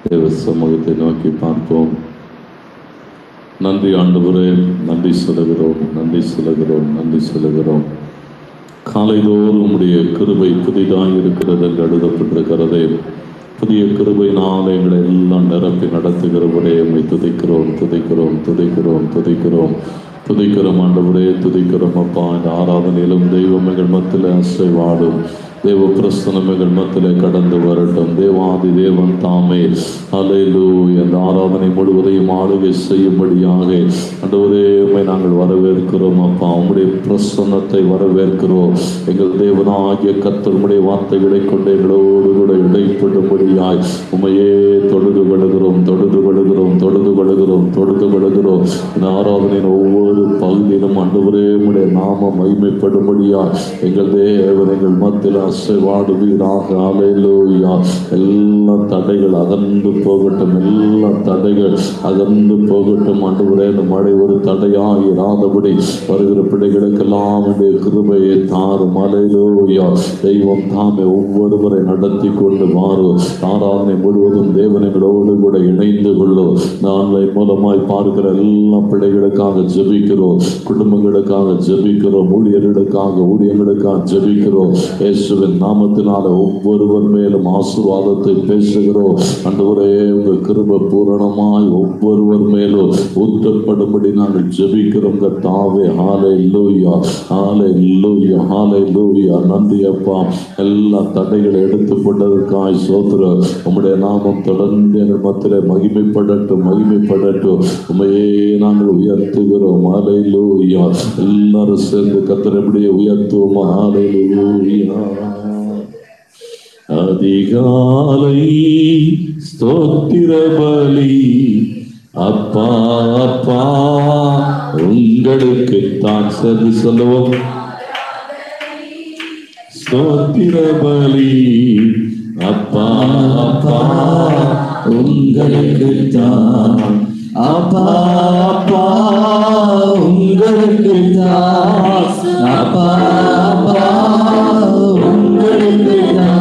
தேவ சமூகத்தை நோக்கி பார்ப்போம். நன்றி ஆண்டவரே, நன்றி சொல்லுகிறோம், நன்றி சொல்லுகிறோம், நன்றி சொல்லுகிறோம். காலைதோறும் உம்முடைய கிருபை புதிதாக இருக்கிறது என்று எழுதப்பட்டிருக்கிறதே. புதிய கிருபையினால் எங்களை எல்லாம் நிரப்பி நடத்துகிறவரே, உம்மை துதிக்கிறோம், துதிக்கிறோம், துதிக்கிறோம், துதிக்கிறோம், துதிக்கிறோம் ஆண்டவரே, துதிக்கிறோம் அப்பா. இந்த ஆராதனையிலும் தெய்வம் எங்கள் மத்தியில் அசைவாடும், தேவ பிரசனம் எங்கள் மத்தியில் கடந்து வரட்டும். தேவாதி தேவன் தாமே அல்லேலூயா இந்த ஆராதனை முழுவதையும் ஆளுகை செய்யும்படியாக ஆண்டவரே உம்மை நாங்கள் வரவேற்கிறோம் அப்பா. உம்முடைய பிரசன்னத்தை வரவேற்கிறோம். எங்கள் தேவனாகிய கர்த்தர் உம்முடைய வார்த்தைகளை கொண்டு எங்களோடு கூட இடைப்படும்படியாய் உம்மையே தொழுது கொள்கிறோம், தொழுது கொள்கிறோம், தொழுது கொள்கிறோம், தொழுது கொள்கிறோம். இந்த ஆராதனையின் ஒவ்வொரு பகுதியிலும் ஆண்டவரே உம்முடைய நாமம் மகிமைப்படும்படியாய் எங்கள் தேவன் எங்கள் மத்தியில் அசைவாடுவீராக. அல்லேலூயா. எல்லா தடைகள் அகன்று போகட்டும், எல்லா தடைகள் அகன்று போகட்டும் ஆண்டவரே. இந்த மழை ஒரு தடையாக இராதபடி வருகிற பிள்ளைகளுக்கெல்லாம் கிருபையை தாரும். அல்லேலூயா. தெய்வம் தாமே ஒவ்வொருவரை நடத்தி கொண்டு மாறும். ஆராதனை முழுவதும் தேவனங்களோடு கூட இணைந்து கொள்ளும். ஆன்லைன் மூலமாய் பார்க்கிற எல்லா பிள்ளைகளுக்காக ஜெபிக்கிறோம், குடும்பங்களுக்காக ஜெபிக்கிறோம், ஊழியர்களுக்காக ஜெபிக்கிறோம். இயேசுவின் நாமத்தினால ஒவ்வொருவர் மேலும் ஆசீர்வாதத்தை பேசுகிறோம். ஆண்டவரே உங்கள் கிருபை பூரணமாய் ஒவ்வொருவர் மேலும் ஊற்றப்படும்படி நாங்கள் ஜெபிக்கிறோம் கர்த்தாவே. ஹல்லேலூயா, ஹல்லேலூயா, ஹல்லேலூயா. நன்றி அப்பா. எல்லா தடைகளை எடுத்து போட்டதற்காய் ஸ்தோத்திரம். உம்முடைய நாமம் தொடர்ந்து எங்கள் மத்தியிலே மகிமைப்படட்டும், மகிமைப்படட்டும். உம்மையே நாங்கள் உயர்த்துகிறோம். ஹல்லேலூயா. எல்லாரும் சேர்ந்து கர்த்தரை உயர்த்துவோம். ஹல்லேலூயா. அதிகாலை ஸ்தோத்திர பலி அப்பா அப்பா உங்களுக்கு தான். சேர்ந்து சொல்லுவோம். ஸ்தோத்திர பலி அப்பா அப்பா உங்களுக்கு தான். அப்பா அப்பா உங்களுக்கு தான். அப்பா அப்பா உங்களுக்கு தான்.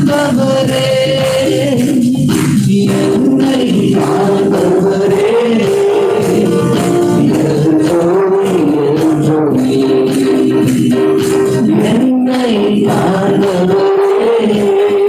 காண்பவரே, என்னை காண்பவரே, என்னை காண்பவரே,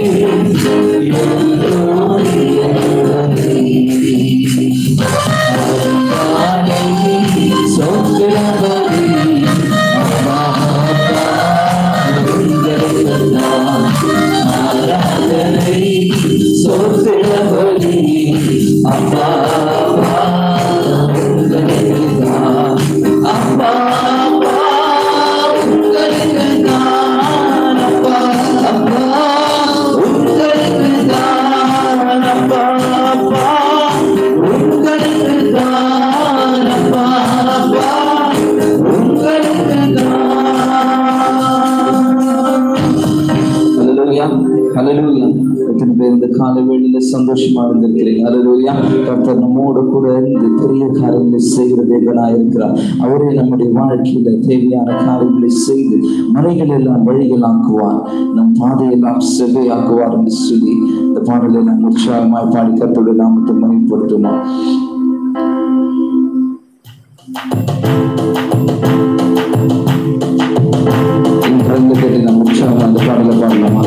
சந்தோஷமா இருந்திருக்கிறீங்க. அல்லேலூயா. கர்த்தர் நம்மோடு கூட இருந்து பெரிய காரியங்களை செய்கிற தேவனாய் இருக்கிறார். அவரே நம்முடைய வாழ்க்கையில தேவையான காரியங்களை செய்து மலைகள் எல்லாம் வழிகளாக்குவார், நம் பாதையெல்லாம் செவ்வையாக்குவார் என்று சொல்லி இந்த பாடலை நாம் உற்சாகமாய் பாடி கர்த்தருடைய நாமத்தை மகிமைப்படுத்துமா. கேட்டு நாம் உற்சாகமா அந்த பாடலை பாடலாமா?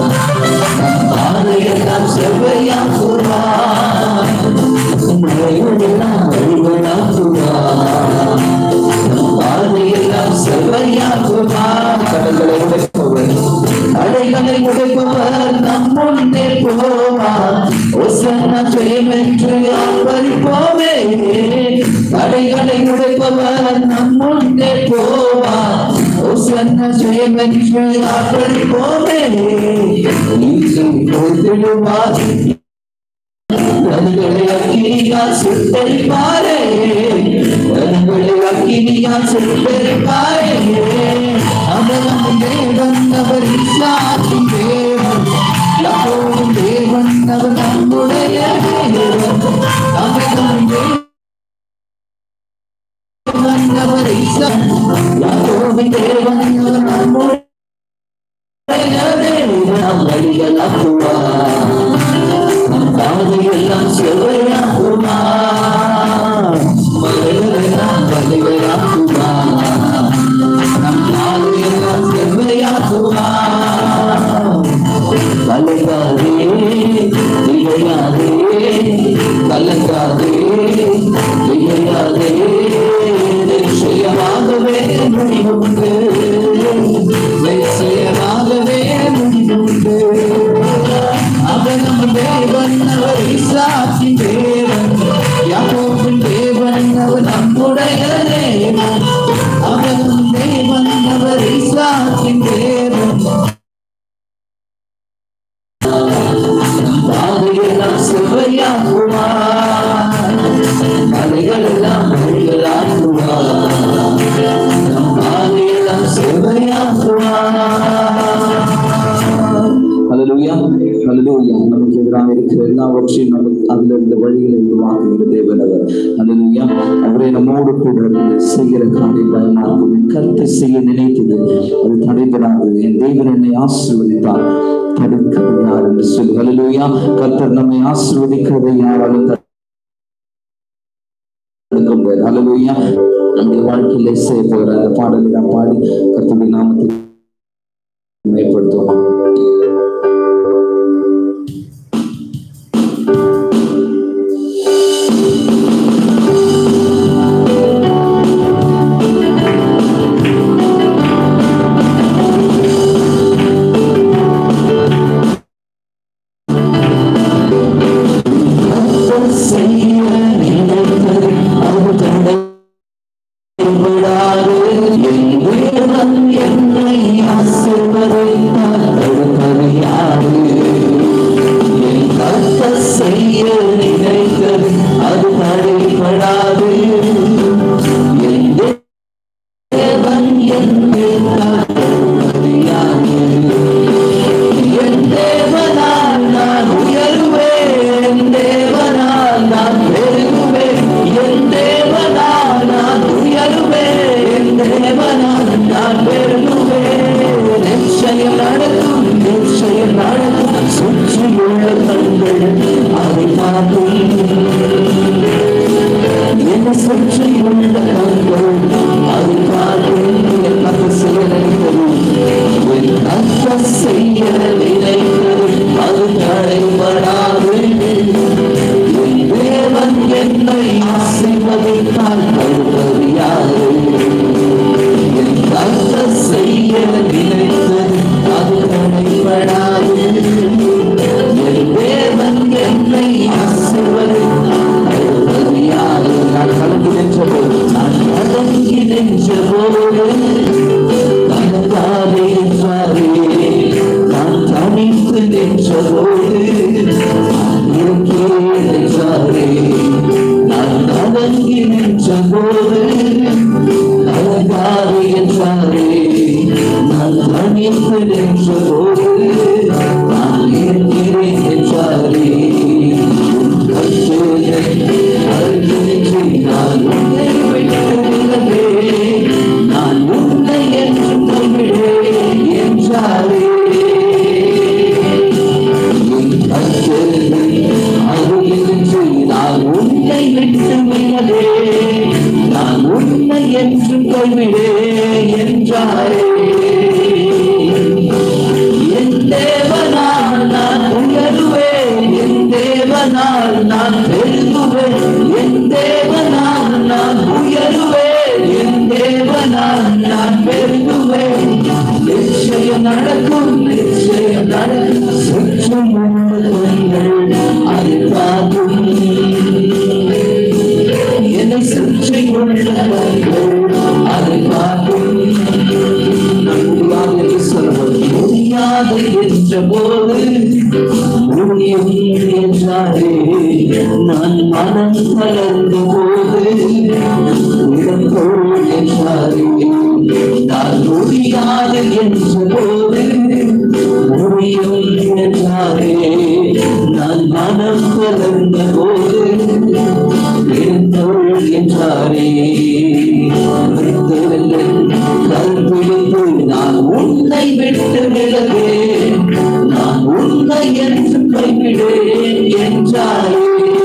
செவ்வையா ஜெயமென்று ஆர்ப்பரிப்போமே. கொடுத்திடுவார் கண்களை அக்கினியால் சுட்டரிப்பாரே, கண்களை அக்கினியால் சுட்டரிப்பாரே. அவன் தேவன், அவர் இஸ்லாத்தின் தேவன், யாக்கோபின் தேவன், அவர் நம்முடைய தேவன். அவன் தேவன், அவர் இஸ்லாத்தின் யாக்கோபின் தேவன், அவர் நம்முடைய தேவன். வழிகளாக்குவார், பாதையெல்லாம் செவ்வையாக்குமா, மலைகளெல்லாம் வழிகளாக்குமா, நம் பாதையெல்லாம் செவ்வையாக்குமா. கலங்காதே திகையாதே, கலங்காதே திகையாதே, நிச்சயமாகவே முடிவுண்டு, நிச்சயமாகவே முடிவுண்டு. அவன் நம் தேவன், அவர் இஸ்லாத்தின் தேவன், யாக்கோபின் தேவன், அவர் நம்முடைய தேவன். அவன் நம் தேவன், அவர் இஸ்லாத்தின் தேவன். பாதையெல்லாம் செவ்வையாக்குவார், மலைகளெல்லாம் வழிகளாக்குவார், பாதையெல்லாம் செவ்வையாக்குவார். ஹல்லேலூயா, ஹல்லேலூயா. நமக்கு எதிராக இருக்கிற எல்லாவற்றையும் நமக்கு அதுல இருந்த வழிகளை உருவாக்குகிற தேவன் அவர். ஹல்லேலூயா. அவரை நம்மோடு கூட இருந்து செய்கிற காரியங்களை நாம் கருத்து செய்ய நினைத்தது அது தடைபடாது. என் தேவன் என்னை ஆசீர்வதித்தார், தடுக்க யார் என்று சொல்லி. ஹல்லேலூயா. கர்த்தர் நம்மை ஆசீர்வதிக்கிறதை யாராலும் தடுக்க முடியாது. ஹல்லேலூயா. நம்முடைய வாழ்க்கையில செய்ய போகிற அந்த பாடலை நாம் பாடி கர்த்தருடைய நாமத்தை மேம்படுத்துவோம். அதை பார்க்கும் முடியாது என்ற போது முடியும் என்றாரே. நான் மனம் தளர்ந்த போது இடத்தோடு என்றாரே. நான் முடியாது என்ற போது முடியும் என்றாரே. நான் மனம் தளர்ந்த போது இடத்தோடு என்றாரே. கருப்பிடித்து நான் உன்னை விட்டு விலகேன், நான் உன்னை என்று கைவிடேன் என்றாரே.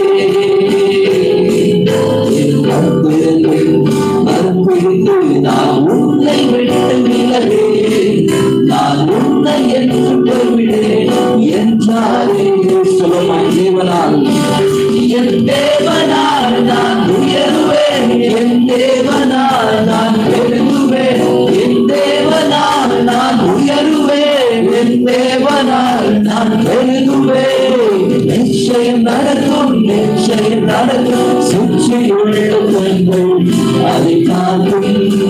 கருப்பிடித்து நான் உன்னை விட்டு விலகேன், நான் உன்னை என்று கைவிடேன் என்றாரே. சொல்லுமாய் தேவனால் என் தேவனால் நான் உயர்வேன், என் தேவனால் நான் பெருகுவேன், என் தேவனால் நான் உயர்வேன், என் தேவனால் நான் பெருகுவேன். நிச்சயம் நடக்கும், நிச்சயம் நடக்கும். சுற்றியுள்ள கண்கள் அதை காக்கும்,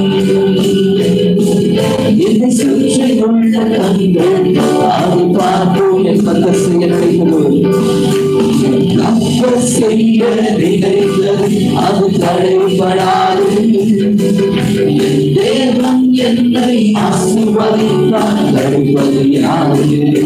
என்னை சுற்றியுள்ள கண்கள் அதை பார்க்கும். என் பக்க செய்யப்படுகிறது செய்ய நினைத்தது அது தடைபடாது. என் தேவன் என்னை ஆசீர்வதித்தால் தடைபது யாது?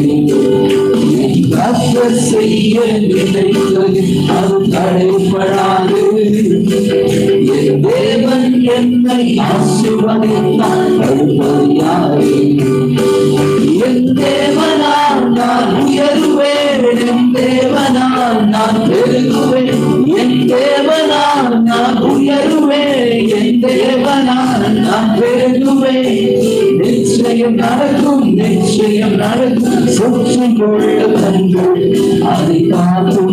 செய்ய நினைத்தது அது தடைபடாது. என் தேவன் என்னை ஆசீர்வதித்தால் தடைபது யாது? என் தேவனால் நான் உயர்வேன், என் தேவனால் நான் பெருகுவேன், என் தேவனால் நான் உயர்வேன், என் தேவனால் நான் பெருகுவேன். நிச்சயம் நடக்கும், நிச்சயம் நடக்கும். சுற்றியுள்ள கண்கள் அதை காக்கும்,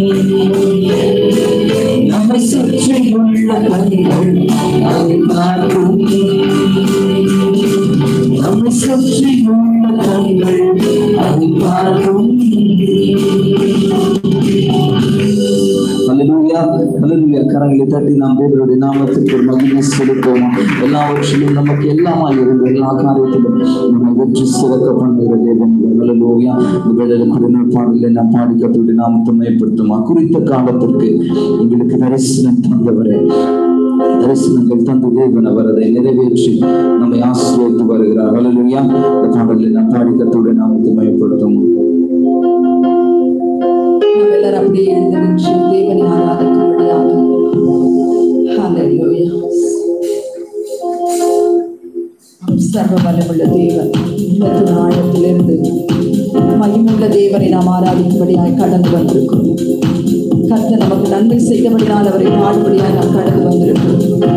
நம்மை சுற்றியுள்ள கண்கள் அதை காக்கும், நம்மை சுற்றியுள்ள கண்கள் அதை பார்க்கும். ஹல்லேலூயா, ஹல்லேலூயா. கரங்களை தட்டி நாம் தேவனுடைய நாமத்திற்கு மகிமை செலுத்துவோம். எல்லாவற்றிலும் நமக்கு எல்லாமாய் இருந்து எல்லா காரியத்திலும் நம்மை வெற்றி சிறக்க பண்ணுகிற தேவன். ஹல்லேலூயா. குடிநீர் பாடலை நாம் பாடி கர்த்தருடைய நாமத்தை மகிமைப்படுத்துமா. குறித்த காலத்திற்கு எங்களுக்கு தரிசனம் தந்தவரே, தரிசனங்கள் தந்த தேவன் அவர் அதை நிறைவேற்றி நம்மை ஆசீர்வதித்து வருகிறார். ஹல்லேலூயா. இந்த பாடலை நாம் பாடி கர்த்தருடைய நாமத்தை மகிமைப்படுத்தும். எல்லாரும் அப்படியே எழுந்து நின்று தேவனை ஆராதிக்கும்படியாக. ஹல்லேலூயா. சர்வ வல்லமுள்ள தேவன், உள்ளத்தின் ஆழத்திலிருந்து மகிமுள்ள தேவனை நாம் ஆராதிக்கும்படியாய் கடந்து வந்திருக்கிறோம். கர்த்தர் நமக்கு நன்மை செய்தபடியால் அவரை பாடுபடியாய் நாம் கடந்து வந்திருக்கிறோம்.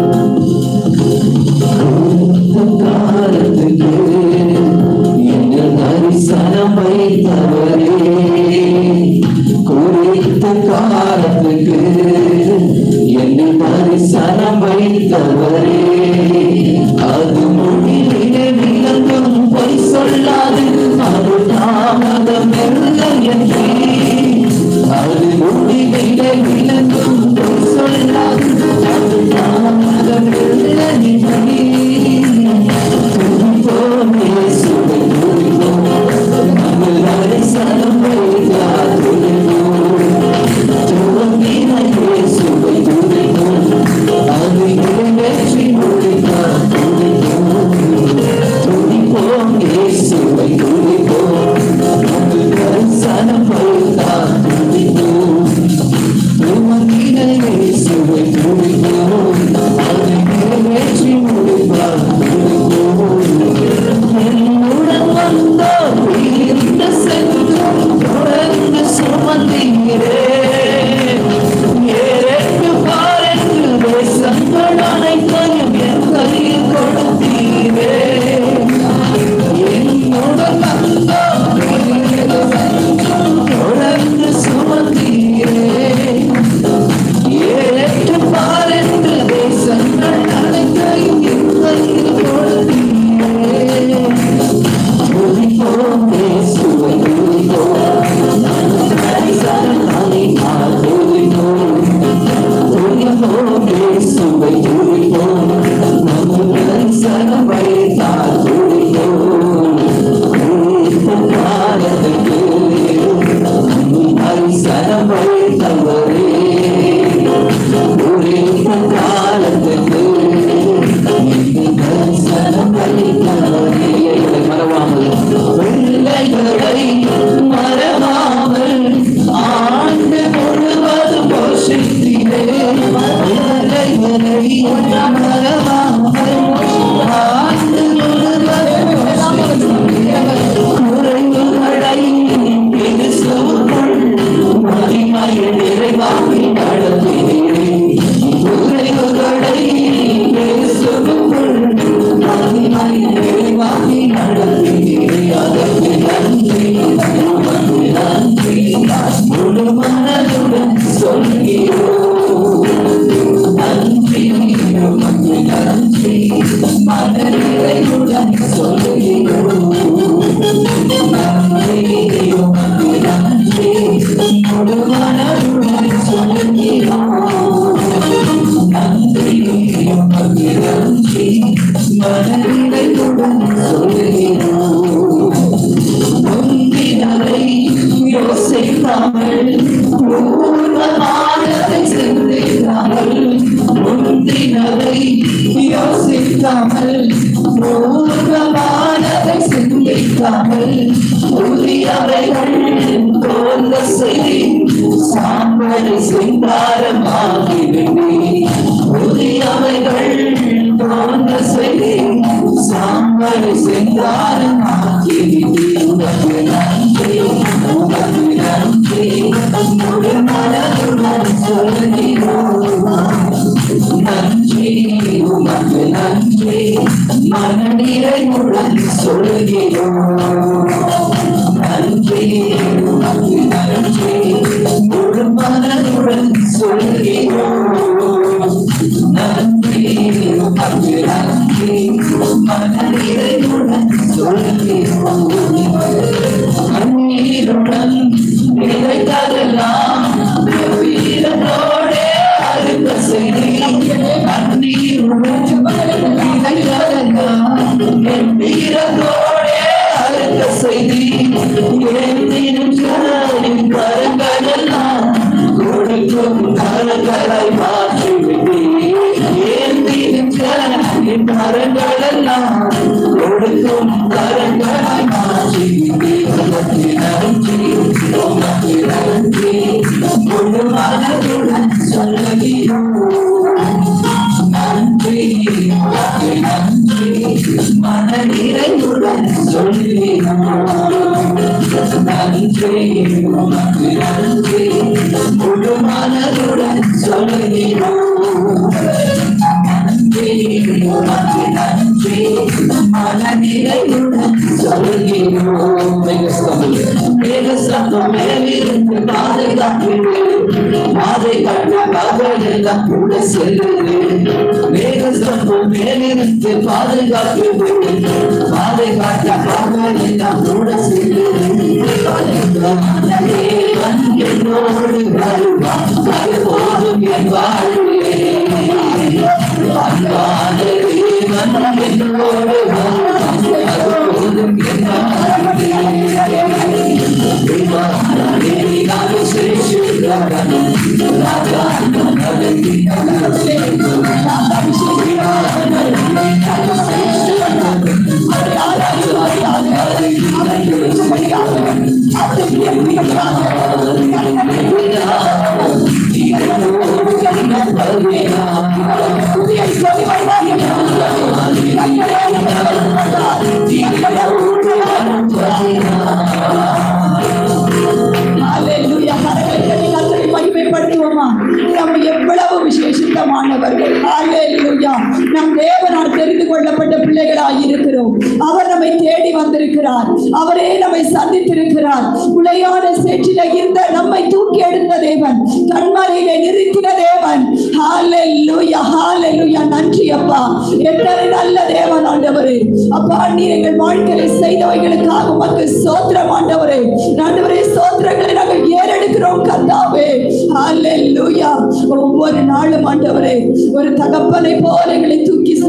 தரிசனம் வைத்தவரே, குறித்த காலத்துக்கு என்னை தரிசனம் வைத்தவரே, அது மொழியிலே விளங்கும் பொய் சொல்லாது, அது தாமதம் இல்லை என்று, அது மொழியிலே விளங்கும் பொய் சொல்லாது, அது தாமதம் இல்லை என்று. மறவாமல் வாழ்ந்து குறைவுகளை கிறிஸ்துவுக்குள் மகிமையில் நிறைவாக்கி நடத்தினீரே. குறைவுகளை கிறிஸ்துவுக்குள் மகிமையில் நிறைவாக்கி நடத்தினீரே. அதற்கு நன்றி, உமக்கு நன்றி, முழு மனதுடன் சொல்கிறோம். நன்றி, உமக்கு நன்றி, மனநிறைவுடன் சொல்கிறோம். நன்றி, உமக்கு நன்றி, முழு மனதுடன் சொல்கிறோம். நன்றி, உமக்கு நன்றி, மனநிறைவுடன் சொல்கிறோம். முந்தினரை யோசிக்காமல் பூர்வமானதை சிந்திக்காமல், முந்தினரை யோசிக்காமல் பூர்வமானதை சிந்திக்காமல், புதியவைகள் தோன்ற செய்தி சாம்பலை சிங்காரமாகிவிட்டே. புதியவைகள் தோன்ற செய்தி சாம்பலை சிங்காரமாகிவிட்டே. உமக்கு நன்றி, உமக்கு நன்றி, முழு மனதுடன் சொல்கிறோம். நன்றி, உமக்கு நன்றி, மனநிறைவுடன் சொல்கிறோம். நன்றி, உமக்கு நன்றி, முழு மனதுடன் சொல்கிறோம். நன்றி, உமக்கு நன்றி, மனநிறைவுடன் சொல்கிறோம். கண்ணீருடன் நினைத்ததெல்லாம் வீரத்தோடே அருந்த செய்தி. கண்ணீருடன் நினைத்ததெல்லாம் வீரத்தோடே அருந்த செய்தி. ஏந்தினும் கரங்களெல்லாம் கொடுக்கும் கரங்களை மாற்றிவிட்டே. ஏந்தினும் கரங்களெல்லாம் கொடுக்கும் கரங்களை மாற்றிவிட்டே. உமக்கு நன்றி, உமக்கு நன்றி, முழு மனதுடன் சொல்கிறோம். நன்றி, உமக்கு நன்றி, மனநிறைவுடன் சொல்கிறோம். நன்றி, உமக்கு நன்றி, முழு மனதுடன் சொல்கிறோம். நன்றி, உமக்கு நன்றி, மனநிறைவுடன் சொல்கிறோம். மேகஸ்தம்பம் மேலிருந்து பாதுகாக்கிறது, பாதை காட்ட பகலெல்லாம் கூட செல்லுது. மேகஸ்தம்பம் மேலிருந்து பாதுகாக்கிறது, பாதை காட்ட பகலெல்லாம் கூட செல்லுது. தேவன் என்னோடு வருவான், அது போதும் என் வாழ்வே. அன்பான தேவன் என்னோடு வருவான், அது போதும் என் வாழ்வே. எவ்வளவு விசேஷித்தமானவர்கள். நம் தேவனால் தெரிந்து கொள்ளப்பட்ட பிள்ளைகளாய் இருக்கிறோம். அவர் நம்மை தேடி வந்திருக்கிறார். அவரே நம்மை சந்தித்திருக்கிறார். உளையான சேற்றில இருந்த நம்மை தூக்கி எடுத்த தேவன், கண்மலையிலே நிறுத்தின தேவன். ஹல்லேலூயா, ஹல்லேலூயா. நன்றி அப்பா, எத்தனை நல்ல தேவன் ஆண்டவரே. அப்பா, நீர் எங்கள் வாழ்க்கையை செய்தவைகளுக்காக உமக்கு ஸ்தோத்திரம் ஆண்டவரே. ஆண்டவரே, ஸ்தோத்திரங்களை நாங்கள் ஏறெடுக்கிறோம் கர்த்தாவே. ஹல்லேலூயா. ஒவ்வொரு நாளும் ஆண்டவரே ஒரு தகப்பனை போல எங்களை தூக்கி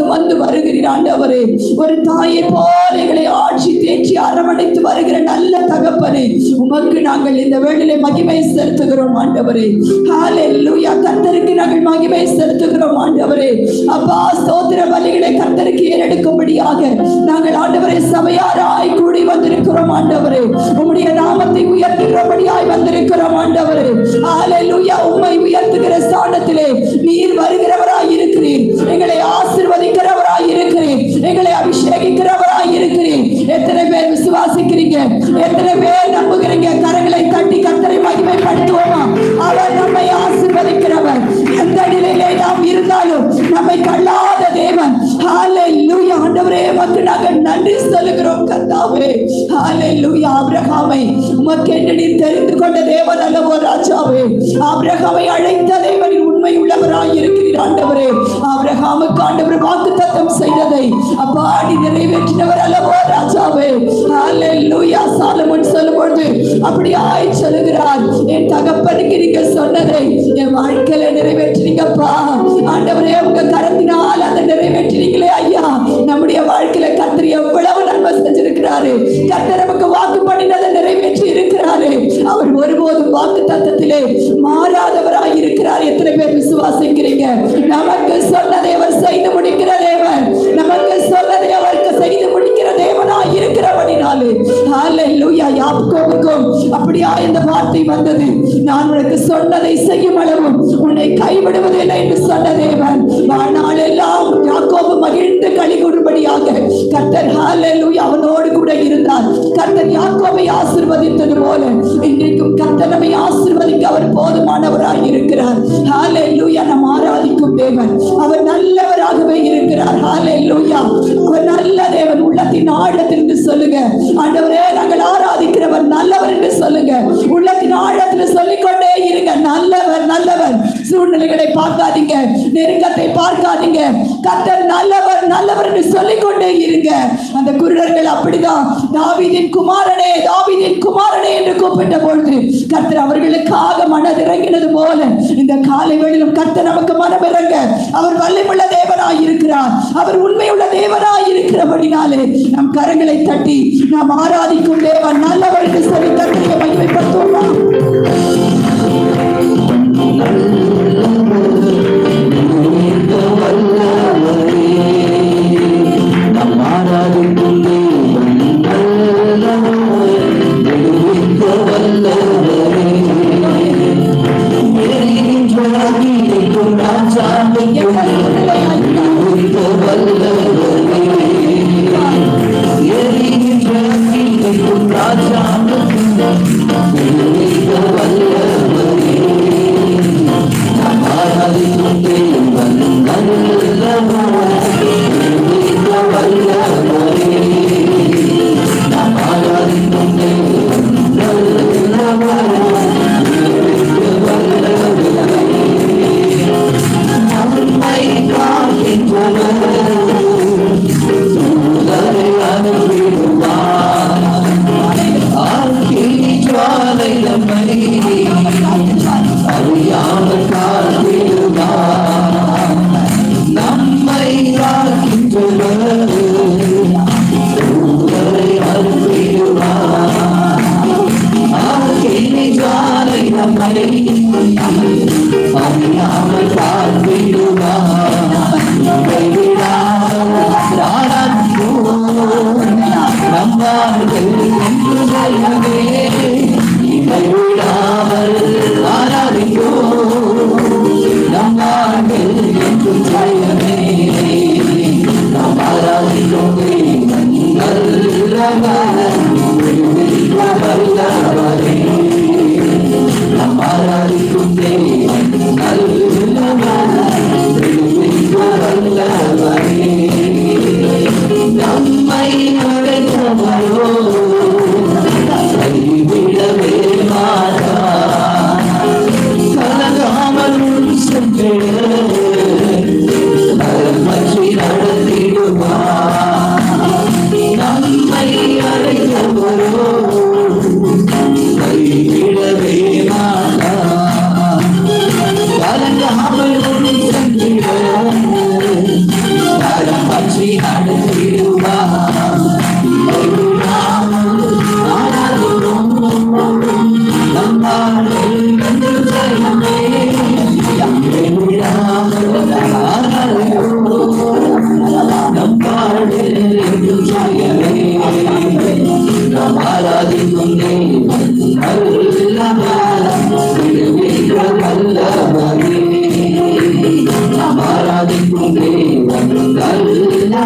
சுமந்து வருகிறீர் ஆண்டவரே. ஒரு தாயை போல எங்களை ஆட்சி தேற்றி அரவணைத்து வருகிற நல்ல தகப்பனே, உமக்கு நாங்கள் இந்த வேளையிலே மகிமை செலுத்துகிறோம் ஆண்டவரே. ஹalleluya. கர்த்தருக்கு நாங்கள் மகிமை செலுத்துகிறோம் ஆண்டவரே. அப்பா, ஸ்தோத்திர பலிகளை கர்த்தருக்கு ஏறெடுக்கும்படியாக நாங்கள் ஆண்டவரே சபையாராய் கூடி வந்திருக்கிறோம் ஆண்டவரே. உம்முடைய நாமத்தை உயர்த்துகிறபடியாய் வந்திருக்கிறோம் ஆண்டவரே. ஹalleluya. உம்மை உயர்த்துகிற ஸ்தானத்திலே நீர் வருகிறவராய் இருக்கிறீர். எங்களை ஆசீர்வதிக்கிறவராய் இருக்கிறீர். எங்களை அபிஷேகிக்கிறவராய் இருக்கிறீர். எத்தனை பேர் விசுவாசிக்கிறீங்க? எத்தனை பேர் நம்புகிறீங்க? கரங்களை தட்டி கர்த்தரை மகிமைப்படுத்துவோமா? அவர் நம்மை ஆசீர்வதிக்கிறவர். எந்த நிலையிலே நாம் இருந்தாலும் நம்மை கல்லாத தேவன். ஹalleluya. ஆண்டவரே, உமக்கு நாங்கள் நன்றி சொல்லுகிறோம் கர்த்தாவே. ஹalleluya. ஆபிரகாமை உமக்கென்று நீர் தெரிந்து கொண்ட தேவன் அல்லவோ ராஜாவே. ஆபிரகாமை அழைத்த தேவனின் உண்மை உள்ளவராய் இருக்கிறீர் ஆண்டவரே. ஆபிரகாமுக்கு ஆண்டவர் வாக்குத்தத்தம் செய்ததை அப்பா நீ நிறைவேற்றினவர் அல்லவோ ராஜாவே. ஹalleluya. சாலமோன் சொல்லும்போது அப்படியாய் சொல்லுகிறார், என் தகப்பனுக்கு நீங்க சொன்னதை என் வாழ்க்கையில நிறைவேற்றினீங்கப்பா ஆண்டவரே. உங்க கரத்தினால் அதை நிறைவேற்றினீங்களே ஐயா. நம்முடைய வாழ்க்கையில கர்த்தர் எவ்வளவு நன்மை செஞ்சிருக்கிறாரு. கர்த்தர் நமக்கு வாக்கு பண்ணினதை நிறைவேற்றி இருக்கிறாரு. அவர் ஒருபோதும் வாக்கு தத்தத்திலே மாறாதவராய் இருக்கிறார். எத்தனை பேர் விசுவாசிக்கிறீங்க? நமக்கு சொன்னதை அவர் செய்து முடிக்கிற தேவன். நமக்கு சொன்னதை அவருக்கு செய்து முடிக்கிற தேவனாய் இருக்கிறபடினாலே ஹalleluya. யாக்கோபுக்கும் அப்படியா இந்த வார்த்தை வந்தது, நான் உனக்கு சொன்னதை செய்யும் அளவும் உன்னை கைவிடுவதில்லை என்று சொன்ன தேவன். வாழ்நாளெல்லாம் யாக்கோபு மகிழ்ந்து களிகூறும்படியாக கர்த்தர் ஹalleluya அவனோடு கூட இருந்தார். கர்த்தர் யாக்கோபை ஆசீர்வதித்தது போல இன்றைக்கும் கர்த்தர் நம்மை ஆசீர்வதிக்க அவர் போதுமானவராய் இருக்கிறார். ஹalleluya. நாம் ஆராதிக்கும் தேவன் அவர் நல்லவராகவே இருக்கிறார். ஹalleluya. அவர் நல்ல தேவன். உள்ளத்தின் ஆழத்தில் என்று சொல்லுங்க, ஆண்டவரே நாங்கள் ஆராதிக்கிறவர் நல்லவர் என்று சொல்லுங்க. உள்ளத்தின் ஆழத்தில் சொல்லிக்கொண்டே இருங்க, நல்லவர் நல்லவர். சூழ்நிலைகளை பார்க்காதீங்க, நெருக்கத்தை பார்க்காதீங்க. கர்த்தர் நல்லவர் நல்லவர் என்று சொல்லிக்கொண்டே இருங்க. அந்த குருடர்கள் அப்படிதான் தாவீதின் குமாரனே தாவீதின் குமாரனே என்று கூப்பிட்ட பொழுது கர்த்தர் அவர்களுக்காக மனதிறங்கினது போல இந்த காலை வேளையிலும் கர்த்தர் நமக்கு மனமிறங்க அவர் வல்லமையுள்ள தேவனாய் இருக்கிறார். அவர் உண்மையுள்ள தேவனாய் இருக்கிறபடினாலே நம் கரங்களை தட்டி நாம் ஆராதிக்கும் தேவன் நல்லவர் என்று சொல்லி கர்த்தரை மகிமைப்படுத்துவோமா? ராஜா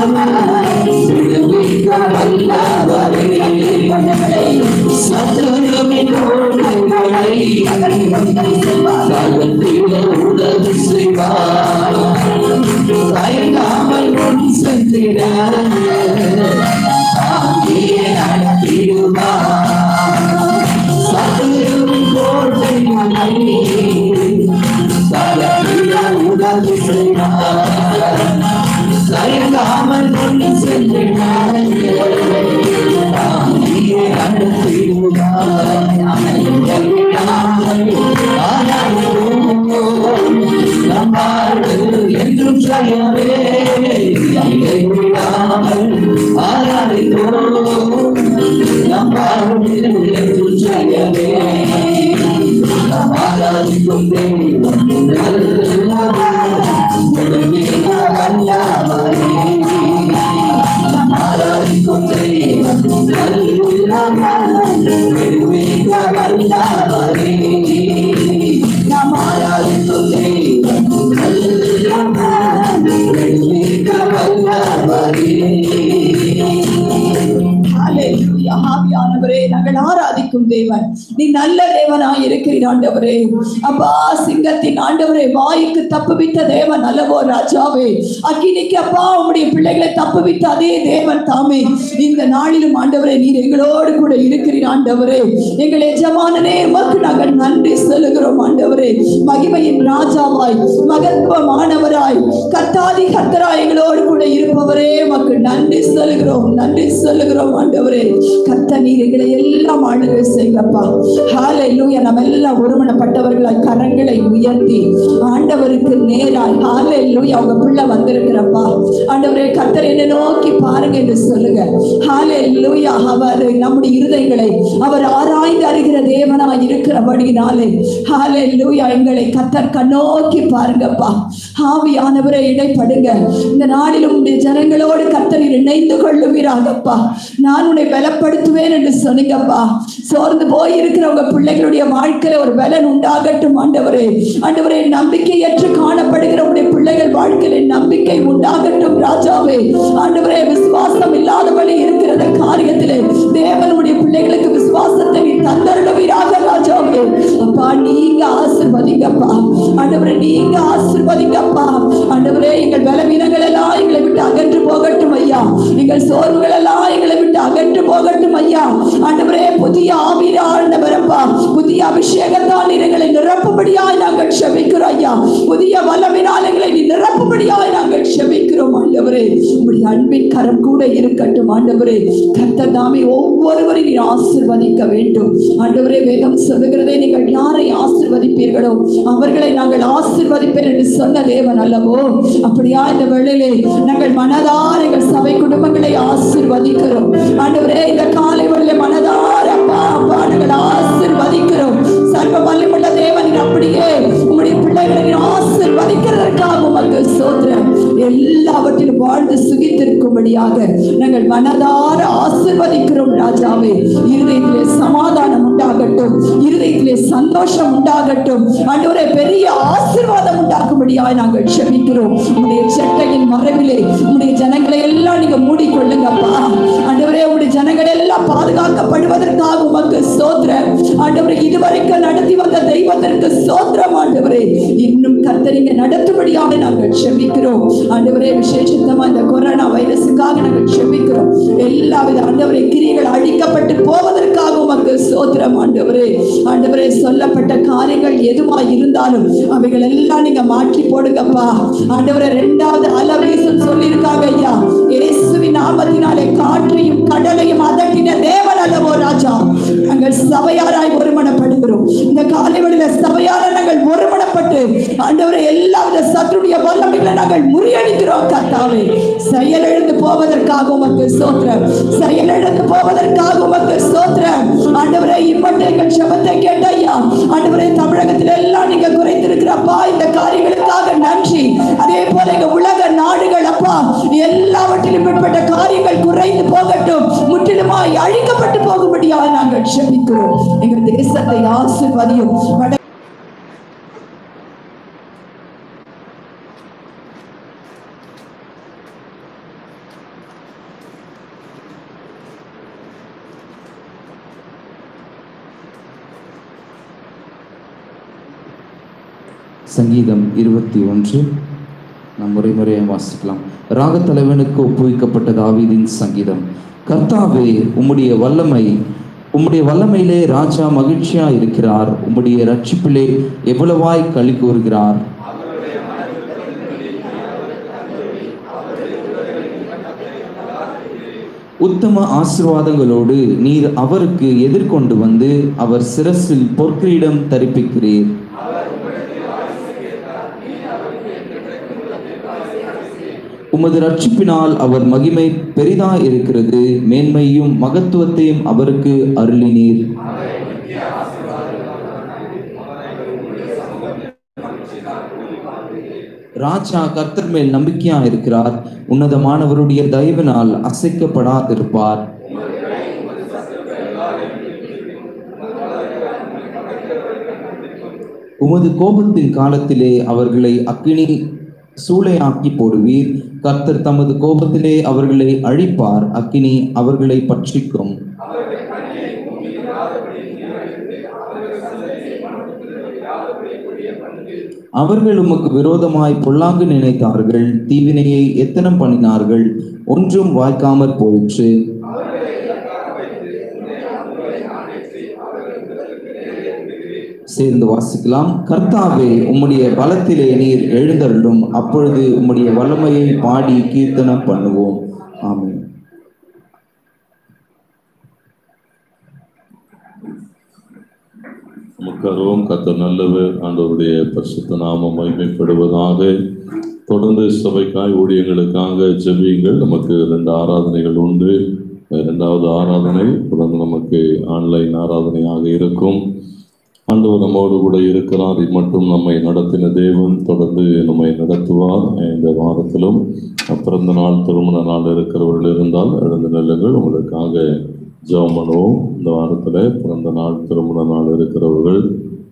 விடுவிக்க வல்லவரே, சத்துருவின் ஓடுகளை தகர்த்திட உதவி செய்வார். தயங்காமல் முன் சென்றிட தாங்கியே நடத்திடுவார். சத்துருவின் ஓடுகளை தகர்த்திட உதவி செய்வார். தயங்காமல் முன் சென்றிட தாங்கியே நடத்திடுவார். என்றும் செய்யவே ஆராதித்தோம். என்றும் செய்யவே ஆராதிக்கும் ஆராதிக்கும் ஆவியானவரே, நாங்கள் ஆராதிக்கும் தேவன், நீ நல்ல தேவனாய் இருக்கிறீர் ஆண்டவரே. அப்பா, சிங்கத்தின் ஆண்டவரே வாய்க்கு தப்புவித்த தேவன் அல்லவோ ராஜாவே. அக்கினிக்கு அப்பா உம்முடைய பிள்ளைகளை தப்புவித்த அதே தேவன் தாமே இந்த நாளிலும் ஆண்டவரே நீர் எங்களோடு கூட இருக்கிறீர் ஆண்டவரே. எங்கள் எஜமானனே, உமக்கு நாங்கள் நன்றி செலுகிறோம் ஆண்டவரே. மகிமையின் ராஜாவாய், மகத்துவமானவராய், கர்த்தாதி கர்த்தராய் எங்களோடு கூட இருப்பவரே, உமக்கு நன்றி செலுகிறோம், நன்றி செலுகிறோம் ஆண்டவரே. கர்த்த நீர் எங்களை எல்லாம் ஆளுகை செய்யப்பா. ஹல்லேலூயா. நம்ம எல்லாம் ஒருமனப்பட்டவர்களாய் கரங்களை உயர்த்தி ஆண்டவருக்கு நேராய் ஹல்லேலூயா உங்க பிள்ளை வந்திருக்கிறப்பா ஆண்டவரே. கர்த்தர் என்னை நோக்கி பாருங்க என்று சொல்லுங்க. ஹல்லேலூயா. அவர் நம்முடைய இருதயங்களை அவர் ஆராய்ந்து அறிகிற தேவனாய் இருக்கிறபடியினாலே ஹல்லேலூயா எங்களை கர்த்தர் கண்ணோக்கி பாருங்கப்பா. ஆவியானவரே இடைப்படுங்க. இந்த நாளிலும் உடைய ஜனங்களோடு கர்த்தர் இணைந்து கொள்ளுவீராகப்பா. நான் உன்னை பலப்படுத்துவேன் என்று சொன்னீங்கப்பா. சோர்ந்து போய் இருக்கிற உங்க பிள்ளைகளுடைய வாழ்க்கையில ஒரு பலன் உண்டாகட்டும் ஆண்டவரே. ஆண்டவரே, நம்பிக்கையற்று காணப்படுகிற உடைய பிள்ளைகள் வாழ்க்கையில நம்பிக்கை உண்டாகட்டும் ராஜாவே. ஆண்டவரே, விசுவாசம் இல்லாதபடி இருக்கிற காரியத்திலே தேவனுடைய பிள்ளைகளுக்கு விசுவாசத்தை நீ தந்தருளுவீராக ராஜாவே. அப்பா, நீங்க ஆசீர்வதிங்கப்பா ஆண்டவரே, நீங்க ஆசீர்வதிங்கப்பா ஆண்டவரே. எங்கள் பலவீனங்கள் எல்லாம் எங்களை விட்டு அகன்று போகட்டும் ஐயா. எங்கள் சோர்வுகள் எல்லாம் எங்களை விட்டு அகன்று போகட்டும் ஐயா. ஆண்டவரே, புதிய ஆவியானவரப்பா, புதிய அபிஷேகத்தால் எங்களை நிரப்பும்படியாய் நாங்கள் செபிக்கிறோம் ஐயா. புதிய வல்லமையினால் எங்களை நீ நிரப்பும்படியாய் நாங்கள் செபிக்கிறோம் ஆண்டவரே. உம்முடைய அன்பின் கரம் கூட இருக்கட்டும் ஆண்டவரே. கர்த்தர் தாமே ஒவ்வொருவரையும் நீ ஆசீர்வதிக்க வேண்டும் ஆண்டவரே. வேதம் சொல்லுகிறதே, நீங்கள் யாரை ஆசீர்வதிப்பீர்களோ அவர்களை நாங்கள் ஆசீர்வதிப்பேன் என்று சொன்ன தேவன் அல்லவோ. அப்படியா இந்த வேளையிலே நாங்கள் மனதார எங்கள் சபை குடும்பங்களை ஆசீர்வதிக்கிறோம் ஆண்டவரே. இந்த காலை வேளையிலே மனதார அப்பா அப்பா நாங்கள் ஆசீர்வதிக்கிறோம். சர்வ வல்லமையுள்ள தேவன் அப்படியே உம்முடைய பிள்ளைகளை ஆசீர்வதிக்கிறதற்காக உமக்கு ஸ்தோத்திரம். எல்லாவற்றிலும் வாழ்ந்து சுகித்திருக்கும்படியாக நாங்கள் மனதார ஆசீர்வதிக்கிறோம் ராஜாவே. இருதயத்திலே சமாதானம் உண்டாகட்டும், இருதயத்திலே சந்தோஷம் உண்டாகட்டும் ஆண்டவரே. பெரிய ஆசீர்வாதம் உண்டாக்கும்படியாக நாங்கள் செபிக்கிறோம். உம்முடைய சட்டையின் மறைவிலே உம்முடைய ஜனங்களை எல்லாம் நீங்க மூடிக்கொள்ளுங்கப்பா ஆண்டவரே. உம்முடைய ஜனங்கள் எல்லாம் பாதுகாக்கப்படுவதற்காக உமக்கு ஸ்தோத்திரம் ஆண்டவரே. இதுவரைக்கும் நடத்தி வந்த தெய்வத்திற்கு ஸ்தோத்திரம் ஆண்டவரே. இன்னும் கர்த்தரிங்க நடத்தும்படியாக நாங்கள் செபிக்கிறோம் ஆண்டவரே. விசேஷமா இந்த கொரோனா வைரஸுக்காக நாங்கள் செபிக்கிறோம். எல்லாவித ஆண்டவரே கிரியைகள் அழிக்கப்பட்டு போவதற்காக உமக்கு ஸ்தோத்திரம் ஆண்டவரே. ஆண்டவரே, சொல்லப்பட்ட காரியங்கள் எதுவாய் இருந்தாலும் அவைகள் எல்லாம் நீங்க மாற்றி போடுங்கப்பா ஆண்டவரே. இரண்டாவது அலவீசம் சொல்லியிருக்காங்க ஐயா. இயேசுவின் நாமத்தினாலே காற்றையும் கடலையும் அதட்டின தேவன் அல்லவோ ராஜா. நாங்கள் சபையாராய் ஒருமனப்படுகிறோம். இந்த காலைவெளியில சபையார நாங்கள் ஒருமனப்பட்டு ஆண்டவரே எல்லாவித சத்துருடைய வல்லமைகளை நாங்கள் முறியடிக்கிறோம் கர்த்தாவே. செயலிழந்து போவதற்காக உமக்கு ஸ்தோத்திரம், செயலிழந்து போவதற்காக உமக்கு ஸ்தோத்திரம் ஆண்டவரே. இப்பட்ட எங்கள் ஜெபத்தை கேட்ட ஐயா ஆண்டவரே, தமிழகத்தில் எல்லாம் நீங்க குறைத்திருக்கிறப்பா இந்த காரியங்களுக்காக நன்றி. அதே போல எங்க உலக நாடுகள் அப்பா எல்லாவற்றிலும் பிற்பட்ட காரியங்கள் குறைந்து போகட்டும், முற்றிலுமாய் அழிக்கப்பட்டு போகும்படியாக நாங்கள் செபிக்கிறோம். எங்கள் தேசத்தை ஆசீர்வதியும். சங்கீதம் 21 நாம் முறையாக வாசிக்கலாம். ராகத்தலைவனுக்கு ஒப்புவிக்கப்பட்ட தாவீதின் சங்கீதம். கர்த்தாவே, உம்முடைய வல்லமையிலே ராஜா மகிழ்ச்சியா இருக்கிறார். உம்முடைய ரட்சிப்பிலே எவ்வளவாய் களி கூறுகிறார். உத்தம ஆசீர்வாதங்களோடு நீர் அவருக்கு எதிர்கொண்டு வந்து அவர் சிரசில் பொற்கிரீடம் தரிப்பிக்கிறீர். உமது ரட்சிப்பினால் அவர் மகிமை பெரிதா இருக்கிறது. மேன்மையும் மகத்துவத்தையும் அவருக்கு அருளினீர். ராஜா கர்த்தர் மேல் நம்பிக்கையா இருக்கிறார். உன்னதமானவருடைய தயவினால் அசைக்கப்படாதிருப்பார். உமது கோபத்தின் காலத்திலே அவர்களை அக்கினி சூளையாக்கி போடுவீர். கர்த்தர் தமது கோபத்திலே அவர்களை அழிப்பார். அக்கினி அவர்களை பட்சிக்கும். அவர்கள் உமக்கு விரோதமாய் பொல்லாங்கு நினைத்தார்கள். தீவினையை எத்தனம் பண்ணினார்கள். ஒன்றும் வாய்க்காமற் போயிற்று. சேர்ந்து வாசிக்கலாம். கர்த்தாவே, உம்முடைய பலத்திலே நீர் எழுந்தருளும். அப்பொழுது உம்முடைய வல்லமையை பாடி கீர்த்தனம் பண்ணுவோம். ஆமென். நமக்கருவும் கர்த்தர் நல்லவர். ஆண்டவருடைய பரிசுத்த நாமம் மகிமைப்படுவதாக. தொடர்ந்து சபைக்காய் ஊழியங்களுக்காக ஜெபியுங்கள். நமக்கு 2 ஆராதனைகள் உண்டு. 2வது ஆராதனை தொடர்ந்து நமக்கு ஆன்லைன் ஆராதனையாக இருக்கும். ஆண்டவர் நம்மோடு கூட இருக்கிறார். மட்டும் நம்மை நடத்தின தேவன் தொடர்ந்து நம்மை நடத்துவார். இந்த வாரத்திலும் பிறந்த நாள் திருமண நாள் இருக்கிறவர்கள் இருந்தால் எழுந்து நெல்லுங்கள். உங்களுக்காக ஜெபம் பண்ணுவோம். இந்த வாரத்தில் பிறந்த நாள் திருமண நாள் இருக்கிறவர்கள்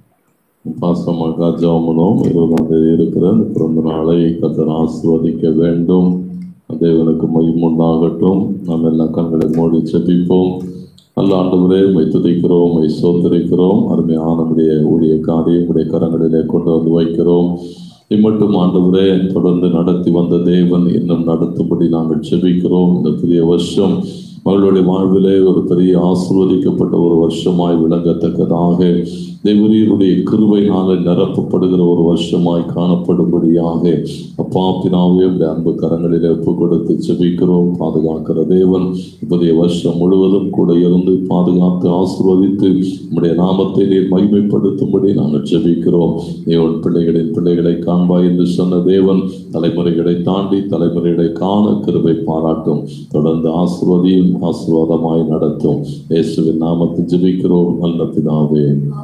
பாசமாக ஜெபம் பண்ணுவோம். 20ஆம் தேதி இருக்கிற இந்த பிறந்த நாளை கர்த்தர் ஆசீர்வதிக்க வேண்டும். தேவனுக்கு மகிமை உண்டாகட்டும். நாம் எல்லாம் கண்களை மூடி ஜெபிப்போம். நல்ல ஆண்டவரே, உம்மை துதிக்கிறோம், உம்மை ஸ்தோத்திரிக்கிறோம். அருமையான நம்முடைய ஊழிய காரியம் உடைய கரங்களிலே கொண்டு வந்து வைக்கிறோம். இம்மட்டும் ஆண்டவரே தொடர்ந்து நடத்தி வந்த தேவன் இன்னும் நடத்தும்படி நாங்கள் ஜெபிக்கிறோம். இந்த புதிய வருஷம் அவர்களுடைய வாழ்விலே ஒரு பெரிய ஆசீர்வதிக்கப்பட்ட ஒரு வருஷமாய் விளங்கத்தக்கதாக தேவரீருடைய கிருபையினால நிரப்பப்படுகிற ஒரு வருஷமாய் காணப்படும்படியாக அப்பா பிதாவே உடைய அன்பு கரங்களிலே ஒப்பு கொடுத்து ஜெபிக்கிறோம். பாதுகாக்கிற தேவன் புதிய வருஷம் முழுவதும் கூட இருந்து பாதுகாத்து ஆசீர்வதித்து உம்முடைய நாமத்தை நீர் மகிமைப்படுத்தும்படி நாங்கள் ஜெபிக்கிறோம். தேவன் பிள்ளைகளின் பிள்ளைகளை காண்பாய் என்று சொன்ன தேவன் தலைமுறைகளை தாண்டி தலைமுறைகளை காண கிருபை பாராட்டும். தொடர்ந்து ஆசீர்வதியும் ஆசீர்வாதமாய் நடத்தும். இயேசுவின் நாமத்தில் ஜெபிக்கிறோம் நல்ல பிதாவே.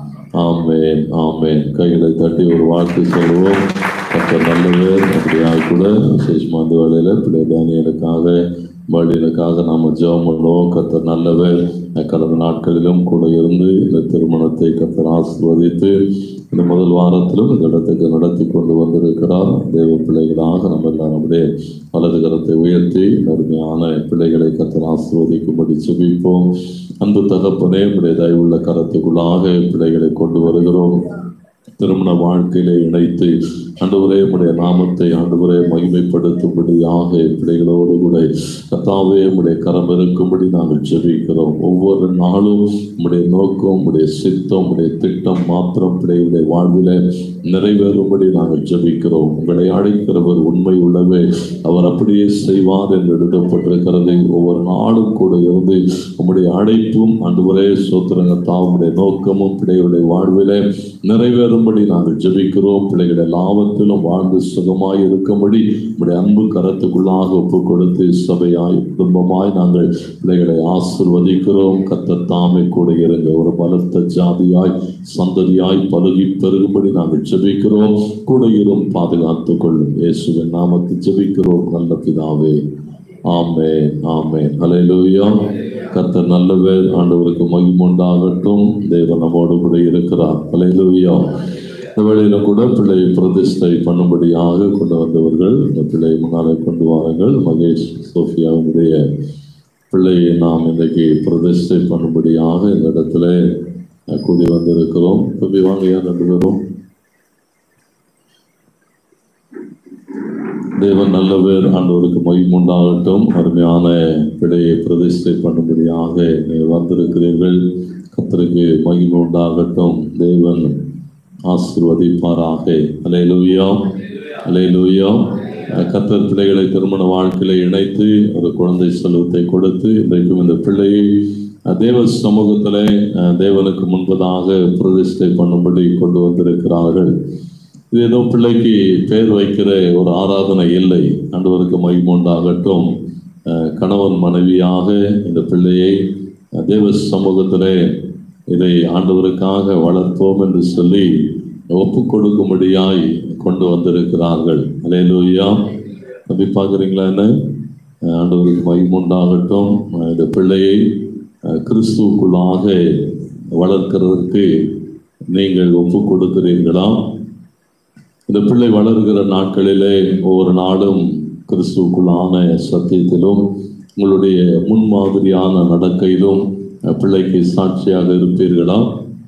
ஆமென், ஆமென். கைகளை தட்டி ஒரு வாழ்த்து சொல்லுவோம். கர்த்தர் நல்லவர். அப்படியாக கூட விசேஷமா இந்த வேளையில பிள்ளை தானியலுக்காக பலியிலுக்காக நாம ஜெபம் பண்ணுவோம். கர்த்தர் நல்லவர். கடந்த நாட்களிலும் கூட இருந்து இந்த திருமணத்தை கர்த்தர் ஆசீர்வதித்து இந்த முதல் வாரத்திலும் இந்த இடத்துக்கு நடத்தி கொண்டு வந்திருக்கிறார். தேவ பிள்ளைகளாக நம்ம எல்லாம் நம்முடைய வலது கரத்தை உயர்த்தி அருமையான பிள்ளைகளை கர்த்தர் ஆசீர்வதிக்கும்படி ஜெபிப்போம். அன்பு தகப்பனே, உடைய தயவுள்ள கரத்துக்குள்ளாக பிள்ளைகளை கொண்டு வருகிறோம். திருமண வாழ்க்கையிலே இணைத்து ஆண்டவரே உடைய நாமத்தை ஆண்டவரே மகிமைப்படுத்தும்படியாக பிள்ளைகளோடு கூட கர்த்தாவே உடைய கரம் இருக்கும்படி நாங்கள் ஜெபிக்கிறோம். ஒவ்வொரு நாளும் உடைய நோக்கம் உடைய சித்தம் உடைய திட்டம் மாத்திரம் பிள்ளைகளுடைய வாழ்விலே நிறைவேறும்படி நாங்கள் ஜெபிக்கிறோம். உங்களை அழைக்கிறவர் உண்மை உள்ளவே, அவர் அப்படியே செய்வார் என்று எழுதப்பட்டிருக்கிறது. ஒவ்வொரு நாளும் கூட இருந்து உம்முடைய அழைப்பும் ஆண்டவரே சோத்திரங்கத்தா உடைய நோக்கமும் பிள்ளைகளுடைய வாழ்விலே நிறைவேறும்படி நாங்கள் ஜெபிக்கிறோம். பிள்ளைகள் எல்லாவற்றிலும் வாழ்ந்து சுகமாய் இருக்கும்படி உடைய அன்பு கரத்துக்குள்ளாக ஒப்பு கொடுத்து சபையாய் குடும்பமாய் நாங்கள் பிள்ளைகளை ஆசீர்வதிக்கிறோம். கர்த்தர் தாமே கூட இருங்க. ஒரு பலத்த ஜாதியாய் சந்ததியாய் பலுகி பெருகும்படி நாங்கள் ஜெபிக்கிறோம். கூட இரும் பாதுகாத்துக் கொள்ளும். இயேசுவின் நாமத்தில் ஜெபிக்கிறோம் நல்ல பிதாவே. ஆமென், ஆமென். ஹல்லேலூயா. கர்த்தர் நல்லவர். ஆண்டவருக்கு மகிமை உண்டாகட்டும். தேவன் நம்மோடு கூட இருக்கிறார். ஹல்லேலூயா. இந்த வேளையில கூட பிள்ளை பிரதிஷ்டை பண்ணும்படியாக கொண்டு வந்தவர்கள் இந்த பிள்ளை முன்னாலே கொண்டு வாருங்கள். மகேஷ் சோஃபியாவுடைய பிள்ளையை நாம் இன்றைக்கு பிரதிஷ்டை பண்ணும்படியாக இந்த இடத்துல கூடி வந்திருக்கிறோம். தம்பி வாங்க, 2 பேரும் தேவன் நல்லவர். ஆண்டவருக்கு மகிமை உண்டாகட்டும். அருமையான பிழையை பிரதிஷ்டை பண்ணும்படியாக நீங்கள் வந்திருக்கிறீர்கள். கர்த்தருக்கு மகிமை உண்டாகட்டும். தேவன் ஆசீர்வதிப்பாராக. அல்லேலூயா, அல்லேலூயா. கர்த்தர் பிள்ளைகளை திருமண வாழ்க்கையில இணைத்து ஒரு குழந்தை செல்வத்தை கொடுத்து இன்றைக்கும் இந்த பிள்ளையை தேவ சமூகத்திலே தேவனுக்கு முன்பதாக பிரதிஷ்டை பண்ணும்படி கொண்டு வந்திருக்கிறார்கள். இது ஏதோ பிள்ளைக்கு பேர் வைக்கிற ஒரு ஆராதனை இல்லை. ஆண்டவருக்கு மகிமை உண்டாகட்டும். கணவன் மனைவியாக இந்த பிள்ளையை தேவ சமூகத்திலே இதை ஆண்டவருக்காக வளர்ப்போம் என்று சொல்லி ஒப்பு கொடுக்கும்படியாய் கொண்டு வந்திருக்கிறார்கள். அல்லேலூயா. அப்படி பார்க்குறீங்களா? என்ன ஆண்டவருக்கு மகிமை உண்டாகட்டும். இந்த பிள்ளையை கிறிஸ்துவுக்குள்ளாக வளர்க்கிறதற்கு நீங்கள் ஒப்பு கொடுக்கிறீர்களா? இந்த பிள்ளை வளர்கிற நாட்களிலே ஒவ்வொரு நாளும் கிறிஸ்துவுக்குள்ளான சத்தியத்திலும் உங்களுடைய முன்மாதிரியான நடக்கையிலும் பிள்ளைக்கு சாட்சியாக இருப்பீர்களா?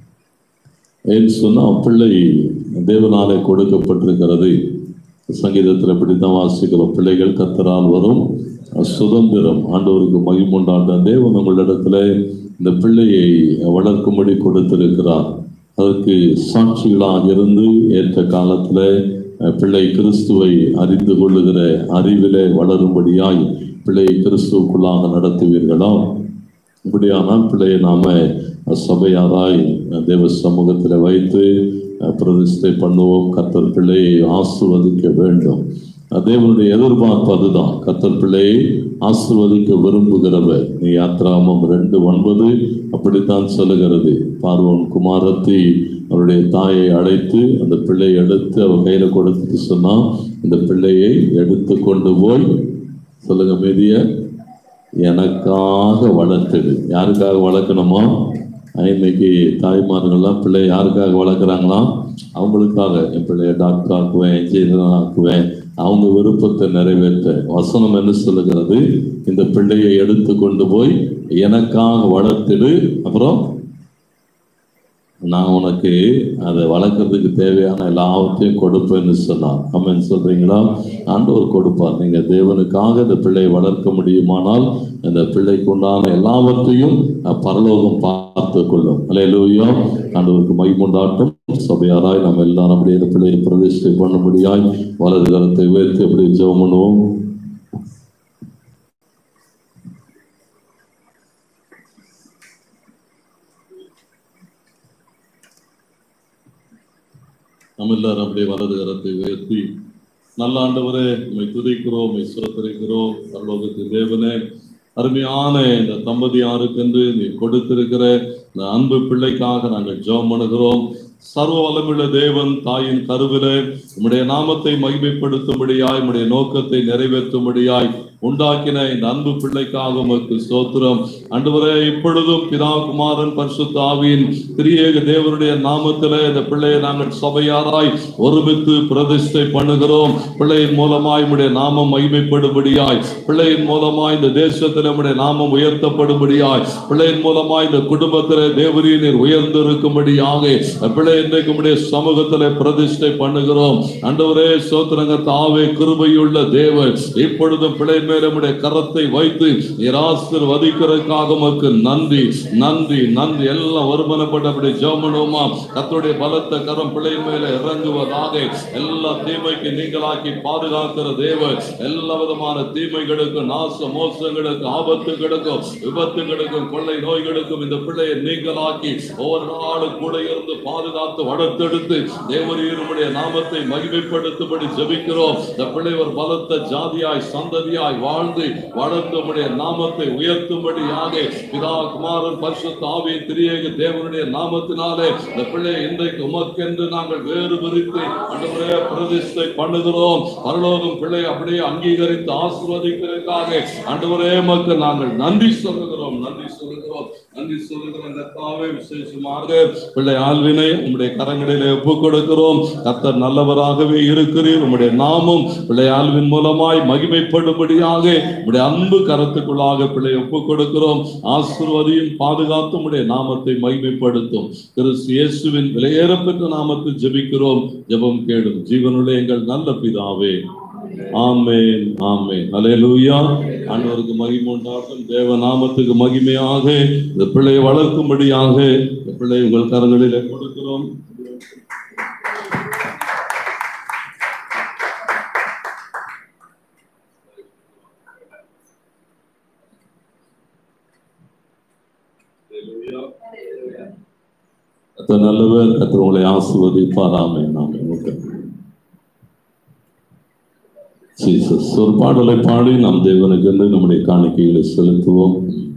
ஏன்னு சொன்னால் பிள்ளை தேவனாலே கொடுக்கப்பட்டிருக்கிறது. சங்கீதத்தில் இப்படித்தான் வாசிக்கிறோம், பிள்ளைகள் கர்த்தரால் வரும் சுதந்திரம். ஆண்டவருக்கு மகிமை உண்டாட்ட தேவன் உங்களிடத்துல இந்த பிள்ளையை வளர்க்கும்படி கொடுத்திருக்கிறார். அதற்கு சாட்சிகளாக இருந்து ஏற்ற காலத்துல பிள்ளை கிறிஸ்துவை அறிந்து கொள்ளுகிற அறிவிலே வளரும்படியாய் பிள்ளையை கிறிஸ்துவுக்குள்ளாக நடத்துவீர்களா? இப்படியானால் பிள்ளையை நாம சபையாராய் தேவ சமூகத்தில் வைத்து பிரதிஷ்டை பண்ணுவோம். கர்த்தர் பிள்ளையை ஆசீர்வதிக்க வேண்டும். தேவனுடைய எதிர்பார்ப்பு அதுதான். கர்த்தர் பிள்ளையை ஆசீர்வதிக்க விரும்புகிறவர். நீ யாத்ராகமம் 2:9 அப்படித்தான் சொல்லுகிறது. பார்வோன் குமாரத்தி அவருடைய தாயை அழைத்து அந்த பிள்ளையை எடுத்து அவ கையில கொடுத்துட்டு சொன்னா, இந்த பிள்ளையை எடுத்து கொண்டு போய் சொல்லுங்க மீதிய எனக்காக வளர்த்துடு. யாருக்காக வளர்க்கணுமோ? இன்னைக்கு தாய்மார்கள்லாம் பிள்ளை யாருக்காக வளர்க்குறாங்களாம்? அவங்களுக்காக. என் பிள்ளைய டாக்டர் ஆக்குவேன், இன்ஜினியர் ஆக்குவேன், அவங்க விருப்பத்தை நிறைவேற்ற. வசனம் என்ன சொல்லுகிறது? இந்த பிள்ளையை எடுத்து கொண்டு போய் எனக்காக வளர்த்துடு, அப்புறம் நான் உனக்கு அதை வளர்க்கறதுக்கு தேவையான எல்லாவற்றையும் கொடுப்பேன்னு சொன்னார். ஆமென் சொல்றீங்களா? ஆண்டவர் கொடுப்பார். நீங்க தேவனுக்காக இந்த பிள்ளையை வளர்க்க முடியுமானால் இந்த பிள்ளைக்கு உண்டான எல்லாவற்றையும் பரலோகம் பார்த்து கொள்ளும். அல்லேலூயா. ஆண்டவருக்கு மகிமை உண்டாட்டும். சபையாராய் நம்ம எல்லாரும் அப்படியே இந்த பிள்ளையை பிரதிஷ்டை பண்ணும்படியாய் வலது கரத்தை உயர்த்தி அப்படி ஜெபம் பண்ணுவோம். நம்ம எல்லாரும் அப்படியே வலது கரத்தை உயர்த்தி, நல்ல ஆண்டவரே உம்மை துதிக்கிறோம், உம்மை ஸ்தோத்திரிக்கிறோம். பரலோகத்தின் தேவனே, அருமையான இந்த தம்பதியாருக்கென்று நீ கொடுத்திருக்கிற இந்த அன்பு பிள்ளைக்காக நாங்கள் ஜெபம் பண்ணுகிறோம். சர்வ வல்லமையுள்ள தேவன் தாயின் கருவிலே உம்முடைய நாமத்தை மகிமைப்படுத்தும்படியாய் உம்முடைய நோக்கத்தை நிறைவேற்றும்படியாய் உண்டாக்கின இந்த அன்பு பிள்ளைக்காக உமக்கு ஸ்தோத்திரம். ஆண்டவரே, இப்பொழுதும் பிதா குமாரன் பரிசுத்த ஆவியின் திரியேக தேவனுடைய நாமத்திலே இந்த பிள்ளையை நாங்கள் சபையாராய் ஒருமித்து பிரதிஷ்டை பண்ணுகிறோம். பிள்ளையின் மூலமாய் உம்முடைய நாமம் மகிமைப்படும்படியாய், பிள்ளையின் மூலமாய் இந்த தேசத்திலே உம்முடைய நாமம் உயர்த்தப்படும்படியாய், பிள்ளையின் மூலமாய் இந்த குடும்பத்திலே தேவரீர் உயர்ந்திருக்கும்படியாக பிள்ளை இன்றைக்கு உம்முடைய சமூகத்திலே பிரதிஷ்டை பண்ணுகிறோம். ஆண்டவரே ஸ்தோத்திரங்க. தாவே கிருபையுள்ள தேவன், இப்பொழுதும் பிள்ளை மேல உம்முடைய கரத்தை வைத்து நீர் ஆசீர்வதிக்கிறதுக்காக உமக்கு நன்றி, நன்றி, நன்றி. எல்லாம் ஒருமனப்பட்ட ஜெபம் பண்ணுவோமா? கர்த்தருடைய பலத்த கரம் பிள்ளை மேல இறங்குவதாக. எல்லா தீமைக்கு நீங்களாக்கி பாதுகாக்கிற தேவன், எல்லா விதமான தீமைகளுக்கும் நாச மோசங்களுக்கும் ஆபத்துகளுக்கும் விபத்துகளுக்கும் கொள்ளை நோய்களுக்கும் இந்த பிள்ளையை நீங்களாக்கி ஒவ்வொரு நாளும் கூட இருந்து பாதுகாத்து வளர்த்தெடுத்து தேவரீருடைய நாமத்தை மகிமைப்படுத்தும்படி ஜெபிக்கிறோம். இந்த பிள்ளை ஒரு பலத்த ஜாதியாய் சந்ததியாய் வாழ்ந்து வளர்ந்து உம்முடைய நாமத்தை உயர்த்தும்படியாக பிதா குமாரன் பரிசுத்த ஆவியின் திரியேக தேவனுடைய நாமத்தினாலே இந்த பிள்ளையை இன்றைக்கு உமக்கென்று நாங்கள் வேறு பிரித்து ஆண்டவரே பிரதிஷ்டை பண்ணுகிறோம். பரலோகம் பிள்ளை அப்படியே அங்கீகரித்து ஆசீர்வதிக்கிறதுக்காக ஆண்டவரே உமக்கு நாங்கள் நன்றி சொல்லுகிறோம், நன்றி சொல்லுகிறோம், நன்றி சொல்லுகிறோம். கர்த்தாவே, விசேஷமாக பிள்ளை ஆல்வினை உம்முடைய கரங்களிலே ஒப்புக் கொடுக்கிறோம். கர்த்தர் நல்லவராகவே இருக்கிறீர். உம்முடைய நாமம் பிள்ளை ஆல்வின் மூலமாய் மகிமைப்படும்படியாக உம்முடைய அன்பு கரத்துக்குள்ளாக பிள்ளை ஒப்புக் கொடுக்கிறோம். ஆசீர்வதியும் பாதுகாத்து உம்முடைய நாமத்தை மகிமைப்படுத்தும். கிறிஸ்து இயேசுவின் விலையேறப்பெற்ற நாமத்தில் ஜெபிக்கிறோம். ஜெபம் கேளும் ஜீவனுள்ள எங்கள் நல்ல பிதாவே, ஆமென் ஆமென் அல்லேலூயா. ஆண்டவருக்கு மகிமை உண்டாகும். தேவ நாமத்துக்கு மகிமையாக இந்த பிள்ளையை வளர்க்கும்படியாக இந்த பிள்ளை உங்கள் கரங்களிலே கொடுக்கிறோம். கர்த்தர் நல்லவர். கர்த்தர் உங்களை ஆசீர்வதிப்பார். ஆமென் ஆமென். ஜீசஸ். ஒரு பாடலை பாடி நாம் தேவனுக்கு என்று நம்முடைய காணிக்கைகளை செலுத்துவோம்.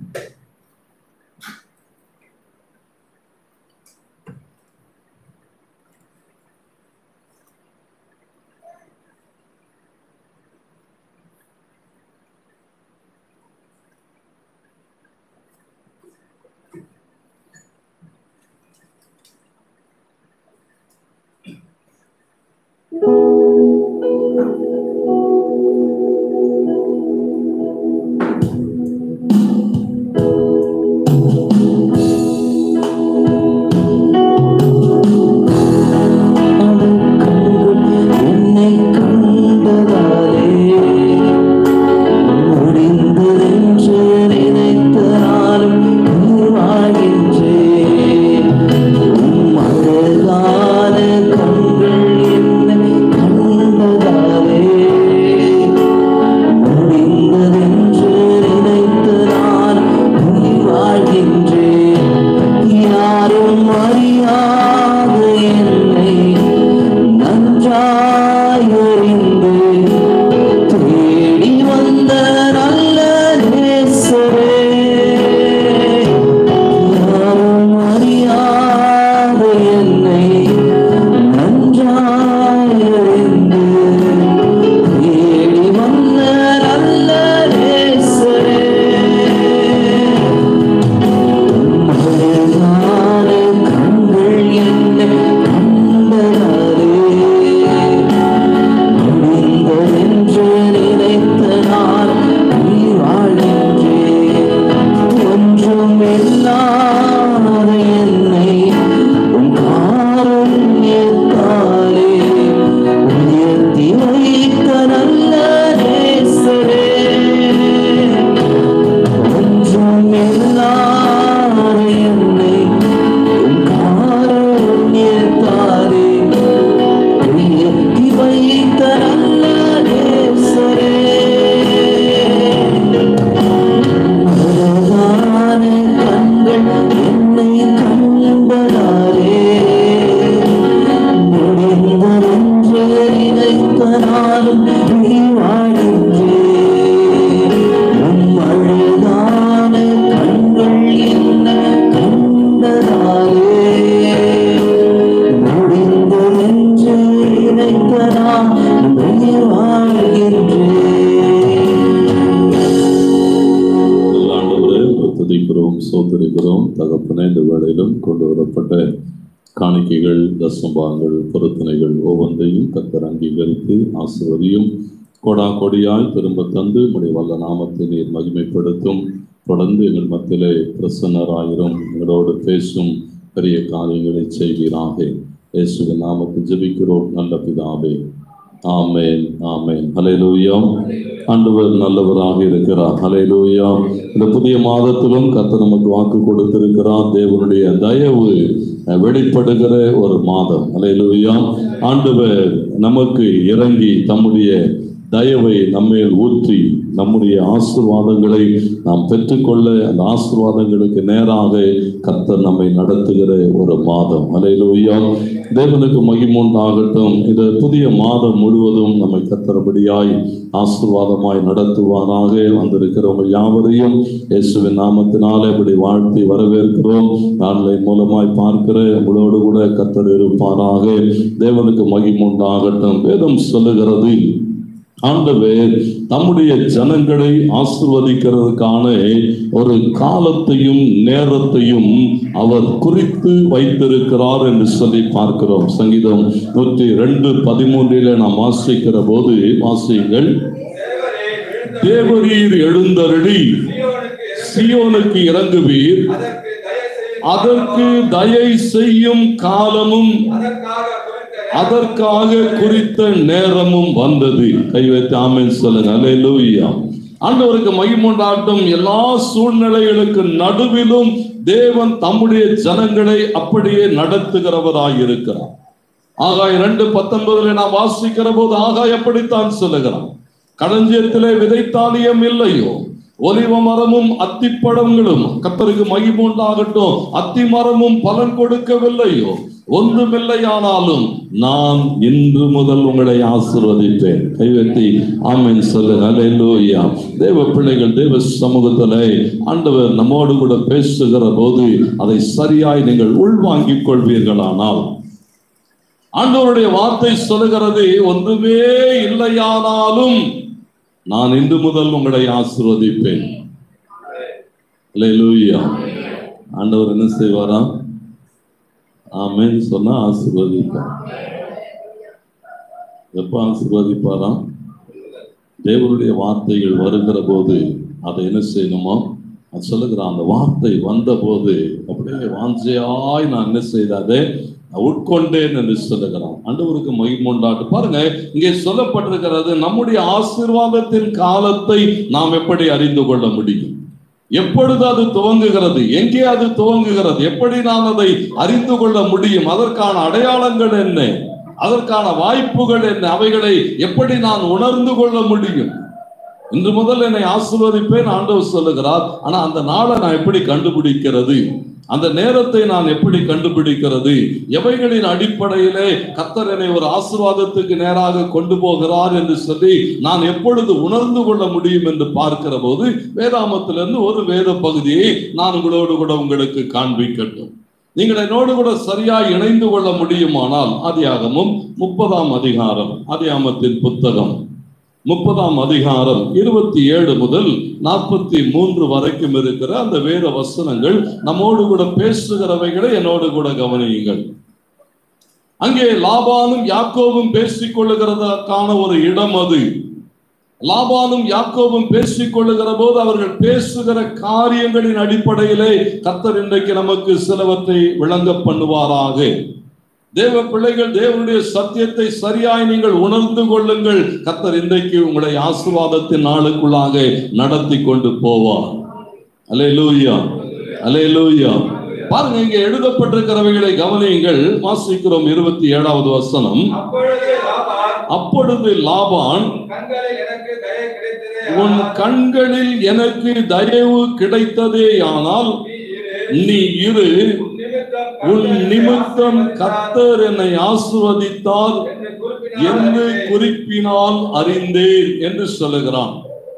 காணிக்கைகள், தசம்பாகங்கள், பொருத்தனைகள் ஒவ்வொன்றையும் கர்த்தர் அங்கீகரித்து ஆசீர்வதியும். கொடா கொடியாய் திரும்ப தந்து உம்முடைய வல்ல நாமத்தை நீர் மகிமைப்படுத்தும். தொடர்ந்து எங்கள் மத்தியிலே பிரசன்னராயிரும். எங்களோடு பேசும் பெரிய காரியங்களை செய்வீராக. இயேசுவின் நாமத்தில் ஜெபிக்கிறோம் நல்ல பிதாவே. ஆமென் ஆமென். ஹல்லேலூயா. ஆண்டவர் நல்லவராக இருக்கிறார். ஹல்லேலூயா. இந்த புதிய மாதத்திலும் கர்த்தர் நமக்கு வாக்கு கொடுத்திருக்கிறார். தேவனுடைய தயவு வெளிப்படுகிற ஒரு மாதம். ஹல்லேலூயா. ஆண்டவர் நமக்கு இறங்கி தம்முடைய தயவை நம்மேல் ஊற்றி நம்முடைய ஆசீர்வாதங்களை நாம் பெற்றுக்கொள்ள அந்த ஆசீர்வாதங்களுக்கு நேராக கர்த்தர் நம்மை நடத்துகிற ஒரு மாதம். ஹல்லேலூயா. தேவனுக்கு மகிமை உண்டாகட்டும். இந்த புதிய மாதம் முழுவதும் நம்மை கர்த்தர்படியாய் ஆசீர்வாதமாய் நடத்துவாராக. வந்திருக்கிறவங்க யாவரையும் இயேசுவின் நாமத்தினாலே இப்படி வாழ்த்தி வரவேற்கிறோம். ஆன்லைன் மூலமாய் பார்க்கிற உங்களோடு கூட கர்த்தர் இருப்பாராக. தேவனுக்கு மகிமை உண்டாகட்டும். வேதம் சொல்லுகிறது, ஆண்டவர் தம்முடைய ஜனங்களை ஆசீர்வதிக்கிறதுக்கான ஒரு காலத்தையும் நேரத்தையும் அவர் குறித்து வைத்திருக்கிறார் என்று சொல்லி பார்க்கிறோம். சங்கீதம் 102:13 நாம் வாசிக்கிற போது, வாசியுங்கள். தேவரீர் எழுந்தருளி சீயோனுக்கு இறங்குவீர், அதற்கு தயை செய்யும் காலமும் அதற்காக குறித்த நேரமும் வந்தது. கை வைத்து ஆமென் சொல்லுங்க. அல்லேலூயா. ஆண்டவருக்கு மகிமை உண்டாகட்டும். எல்லா சூழ்நிலைகளுக்கு நடுவிலும் தேவன் தம்முடைய ஜனங்களை அப்படியே நடத்துகிறவராயிருக்கிறார். ஆகாய் 2:19 நாம் வாசிக்கிற போது ஆகாய் எப்படித்தான் சொல்லுகிறான், களஞ்சியத்திலே விதைத்தானியம் இல்லையோ, ஒலிவ மரமும் அத்திப்பழங்களும், கர்த்தருக்கு மகிமை உண்டாகட்டும், அத்தி மரமும் பலன் கொடுக்கவில்லையோ, ஒன்றுமில்லையானாலும் நான் இன்று முதல் உங்களை ஆசீர்வதிப்பேன். கைவெத்தி ஆமென் சொல்லுங்க. அல்லேலூயா. தேவ பிள்ளைகள், தேவ சமூகத்திலே ஆண்டவர் நம்மோடு கூட பேசுகிற போது அதை சரியாய் நீங்கள் உள்வாங்கிக் கொள்வீர்களானால், ஆண்டவருடைய வார்த்தை சொல்லுகிறது, ஒன்றுமே இல்லையானாலும் நான் இன்று முதல் உங்களை ஆசீர்வதிப்பேன். அல்லேலூயா. ஆண்டவர் என்ன செய்வாரா? ஆமென் சொன்னா ஆசீர்வதிப்பார். எப்ப ஆசீர்வதிப்பாராம்? தேவனுடைய வார்த்தைகள் வருகிற போது அதை என்ன செய்யணுமோ அது சொல்லுகிறான். அந்த வார்த்தை வந்த போது அப்படியே வாஞ்சையாய் நான் என்ன செய்தாதே உட்கொண்டேன் என்று சொல்லுகிறான். ஆண்டவருக்கு மகிமை உண்டாட்டு. பாருங்க, இங்கே சொல்லப்பட்டிருக்கிறது, நம்முடைய ஆசீர்வாதத்தின் காலத்தை நாம் எப்படி அறிந்து கொள்ள முடியும்? எப்பொழுது அது துவங்குகிறது? எங்கே அது துவங்குகிறது? எப்படி நான் அதை அறிந்து கொள்ள முடியும்? அதற்கான அடையாளங்கள் என்ன? அதற்கான வாய்ப்புகள் என்ன? அவைகளை எப்படி நான் உணர்ந்து கொள்ள முடியும்? இன்று முதல் என்னை ஆசீர்வதிப்பேன் ஆண்டவர் சொல்லுகிறார். ஆனா அந்த நாளை நான் எப்படி கண்டுபிடிக்கிறது? அந்த நேரத்தை நான் எப்படி கண்டுபிடிக்கிறது? எவைகளின் அடிப்படையிலே கர்த்தர் என்னை ஒரு ஆசீர்வாதத்துக்கு நேராக கொண்டு போகிறார் என்று சொல்லி நான் எப்பொழுது உணர்ந்து கொள்ள முடியும் என்று பார்க்கிற போது, வேதாமத்திலிருந்து ஒரு வேத பகுதியை நான் உங்களோடு கூட உங்களுக்கு காண்பிக்கட்டும். நீங்கள் என்னோடு கூட சரியாய் இணைந்து கொள்ள முடியுமானால், ஆதியாகமம் 30ஆம் அதிகாரம், ஆதியாகமத்தின் புத்தகம் 30ஆம் அதிகாரம் 27 முதல் 43 வரைக்கும் இருக்கிற அந்த வேத வசனங்கள் நம்மோடு கூட பேசுகிறவைகளை என்னோடு கூட கவனியுங்கள். அங்கே லாபானும் யாக்கோபும் பேசிக் கொள்ளுகிறதற்கான ஒரு இடம் அது. லாபானும் யாக்கோபும் பேசிக் கொள்ளுகிற போது அவர்கள் பேசுகிற காரியங்களின் அடிப்படையிலே கர்த்தர் இன்றைக்கு நமக்கு சிலவற்றை விளங்க பண்ணுவாராக. தேவ பிள்ளைகள், தேவனுடைய சத்தியத்தை சரியாய் நீங்கள் உணர்ந்து கொள்ளுங்கள். கர்த்தர் இன்றைக்கு உங்களை ஆசீர்வாதத்தின் நாளுக்குள்ளாக நடத்தி கொண்டு போவார். அல்லேலூயா, அல்லேலூயா. பாருங்க, இங்கே எழுதப்பட்டிருக்கிறவைகளை கவனியுங்கள். வாசிக்கிறோம் 27வது வசனம். அப்பொழுது லாபான், உன் கண்களில் எனக்கு தயவு கிடைத்ததேயானால் நீ இரு, உன் நிமித்தம் கர்த்தர் என்னை ஆசீர்வதித்தார் என்று குறிப்பினால் அறிந்தேன் என்று சொல்லுகிறான்.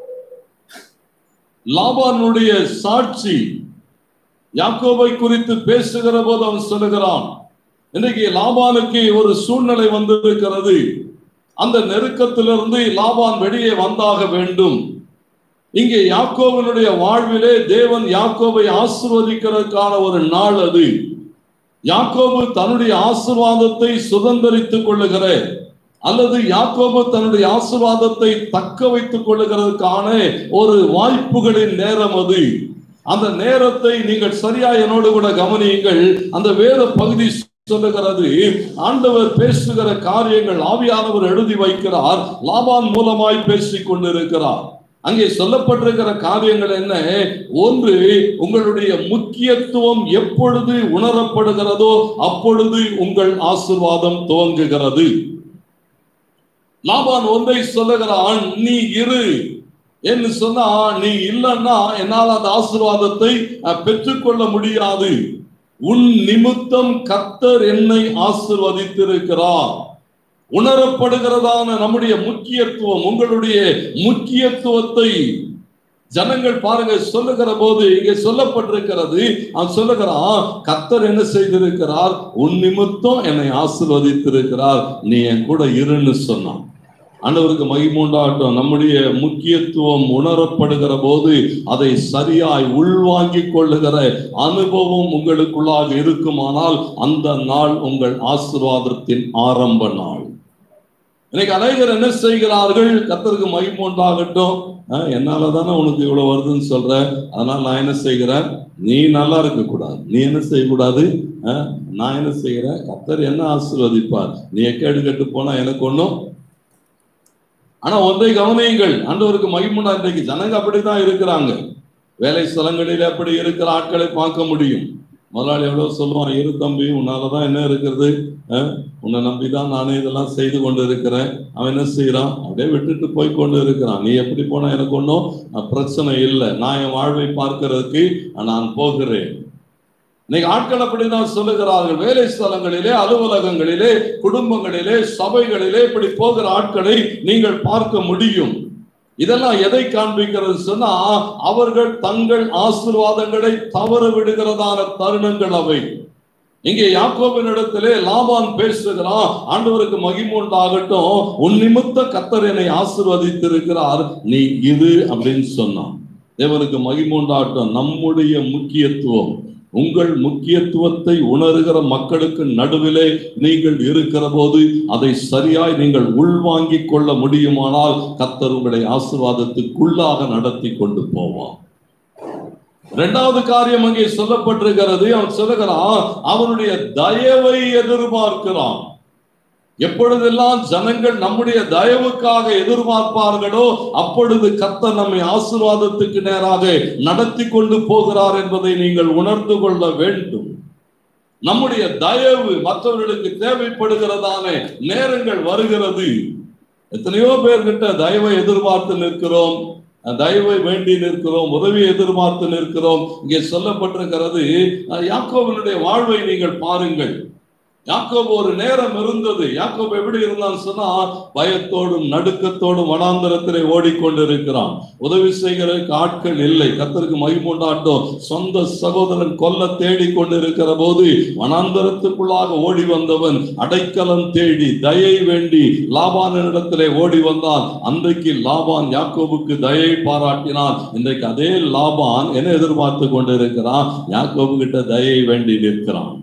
லாபானுடைய சாட்சி யாக்கோபை குறித்து பேசுகிற போது அவன் சொல்லுகிறான், இன்னைக்கு லாபானுக்கு ஒரு சூழ்நிலை வந்திருக்கிறது. அந்த நெருக்கத்திலிருந்து லாபான் வெளியே வந்தாக வேண்டும். இங்கே யாக்கோபனுடைய வாழ்விலே தேவன் யாக்கோபை ஆசீர்வதிக்கிறதுக்கான ஒரு நாள் அது. யாக்கோபு தன்னுடைய ஆசீர்வாதத்தை சுதந்திரித்துக் கொள்ளுகிற, அல்லது யாக்கோபு தன்னுடைய ஆசீர்வாதத்தை தக்க வைத்துக் கொள்ளுகிறதுக்கான ஒரு வாய்ப்புகளின் நேரம் அது. அந்த நேரத்தை நீங்கள் சரியா என்னோடு கூட கவனியுங்கள். அந்த வேத பகுதி சொல்லுகிறது, ஆண்டவர் பேசுகிற காரியங்கள் ஆவியானவர் எழுதி வைக்கிறார், லாபான் மூலமாய் பேசிக் கொண்டிருக்கிறார். அங்கே சொல்லப்பட்டிருக்கிற காரியங்கள் என்ன? ஒன்று, உங்களுடைய முக்கியத்துவம் எப்பொழுது உணரப்படுகிறதோ அப்பொழுது உங்கள் ஆசீர்வாதம் துவங்குகிறது. லாபான் ஒன்றை சொல்லுகிறான், நீ இரு என்று சொன்னா, நீ இல்லைன்னா என்னால் அந்த ஆசீர்வாதத்தை பெற்றுக்கொள்ள முடியாது. உன் நிமித்தம் கர்த்தர் என்னை ஆசீர்வதித்திருக்கிறார். உணரப்படுகிறதான நம்முடைய முக்கியத்துவம், உங்களுடைய முக்கியத்துவத்தை ஜனங்கள் பாருங்க சொல்லுகிற போது இங்கே சொல்லப்பட்டிருக்கிறது. அவன் சொல்லுகிறான், கர்த்தர் என்ன செய்திருக்கிறார்? உன் நிமித்தம் என்னை ஆசீர்வதித்திருக்கிறார், நீ என் கூட இருன்னு சொன்னான். ஆண்டவருக்கு மகிமை உண்டாகட்டும். நம்முடைய முக்கியத்துவம் உணரப்படுகிற போது அதை சரியாய் உள்வாங்கிக் கொள்ளுகிற அனுபவம் உங்களுக்குள்ளாக இருக்குமானால் அந்த நாள் உங்கள் ஆசீர்வாதத்தின் ஆரம்ப நாள். இன்னைக்கு அநேகர் என்ன செய்கிறார்கள்? கர்த்தருக்கு மகிமை உண்டாகட்டும், என்னால தானே உனக்கு இவ்வளவு வருதுன்னு சொல்ற, அதனால நான் என்ன செய்கிறேன்? நீ நல்லா இருக்க கூடாது, நீ என்ன செய்யக்கூடாது? நான் என்ன செய்யறேன், கர்த்தர் என்ன ஆசீர்வதிப்பார், நீ எக்கேடு கெட்டு போனா எனக்கு ஒண்ணும். ஆனா ஒன்றை கவனியுங்கள், ஆண்டவருக்கு மகிமைனா இன்றைக்கு ஜனங்க அப்படித்தான் இருக்கிறாங்க. வேலை ஸ்தலங்களில் அப்படி இருக்கிற ஆட்களை பார்க்க முடியும். முதலாளி எவ்வளவு சொல்லுவான், இரு தம்பி உன்னாலதான் என்ன இருக்கிறது, உன்னை நம்பிதான் நானே இதெல்லாம் செய்து கொண்டு இருக்கிறேன். அவன் என்ன செய்யறான், அப்படியே விட்டுட்டு போய் கொண்டு இருக்கிறான். நீ எப்படி போனா எனக்கு ஒன்றும் பிரச்சனை இல்லை, நான் என் வாழ்வை பார்க்கிறதுக்கு நான் போகிறேன். இன்னைக்கு ஆட்கள் அப்படிதான் சொல்லுகிறார்கள். வேலை ஸ்தலங்களிலே, அலுவலகங்களிலே, குடும்பங்களிலே, சபைகளிலே இப்படி போகிற ஆட்களை நீங்கள் பார்க்க முடியும். இதெல்லாம் எதை காண்பிக்கிறது சொன்னா, அவர்கள் தங்கள் ஆசீர்வாதங்களை தவற விடுகிறதான தருணங்கள் அவை. இங்கே யாக்கோபின் இடத்திலே லாபான் பேசுகிறான், ஆண்டவருக்கு மகிமை உண்டாகட்டும், உன் நிமித்த கர்த்தர் என்னை ஆசீர்வதித்திருக்கிறார், நீ இரு அப்படின்னு சொன்னான். தேவனுக்கு மகிமை உண்டாகட்டும். நம்முடைய முக்கியத்துவம், உங்கள் முக்கியத்துவத்தை உணர்கிற மக்களுக்கு நடுவிலே நீங்கள் இருக்கிற போது அதை சரியாய் நீங்கள் உள்வாங்கிக் கொள்ள முடியுமானால் கர்த்தர் உங்களை ஆசீர்வாதத்துக்குள்ளாக நடத்தி கொண்டு போவார். இரண்டாவது காரியம் அங்கே சொல்லப்பட்டிருக்கிறது. அவன் சொல்லுகிறான், அவனுடைய தயவை எதிர்பார்க்கிறான். எப்பொழுதெல்லாம் ஜனங்கள் நம்முடைய தயவுக்காக எதிர்பார்ப்பார்களோ அப்பொழுது கர்த்தர் நம்மை ஆசீர்வாதத்துக்கு நேராக நடத்தி கொண்டு போகிறார் என்பதை நீங்கள் உணர்ந்து கொள்ள வேண்டும். நம்முடைய தயவு மற்றவர்களுக்கு தேவைப்படுகிறதான நேரங்கள் வருகிறது. எத்தனையோ பேர்கிட்ட தயவை எதிர்பார்த்து நிற்கிறோம், தயவை வேண்டி நிற்கிறோம், உதவியை எதிர்பார்த்து நிற்கிறோம். இங்கே சொல்லப்பட்டிருக்கிறது, யாக்கோபினுடைய வாழ்வை நீங்கள் பாருங்கள். யாக்கோபு ஒரு நேரம் இருந்தது. யாக்கோபு எப்படி இருந்தான்னு சொன்னா, பயத்தோடும் நடுக்கத்தோடும் வனாந்தரத்திலே ஓடிக்கொண்டிருக்கிறான். உதவி செய்கிறதுக்கு ஆட்கள் இல்லை. கர்த்தருக்கு மகிமை உண்டாகட்டும். சொந்த சகோதரன் கொல்ல தேடி கொண்டிருக்கிற போது வனாந்தரத்துக்குள்ளாக ஓடி வந்தவன் அடைக்கலம் தேடி தயை வேண்டி லாபானிடத்திலே ஓடி வந்தான். அன்றைக்கு லாபான் யாக்கோபுக்கு தயை பாராட்டினான். இன்றைக்கு அதே லாபான் என்ன எதிர்பார்த்து கொண்டிருக்கிறான், யாக்கோபு கிட்ட தயை வேண்டி நிற்கிறான்.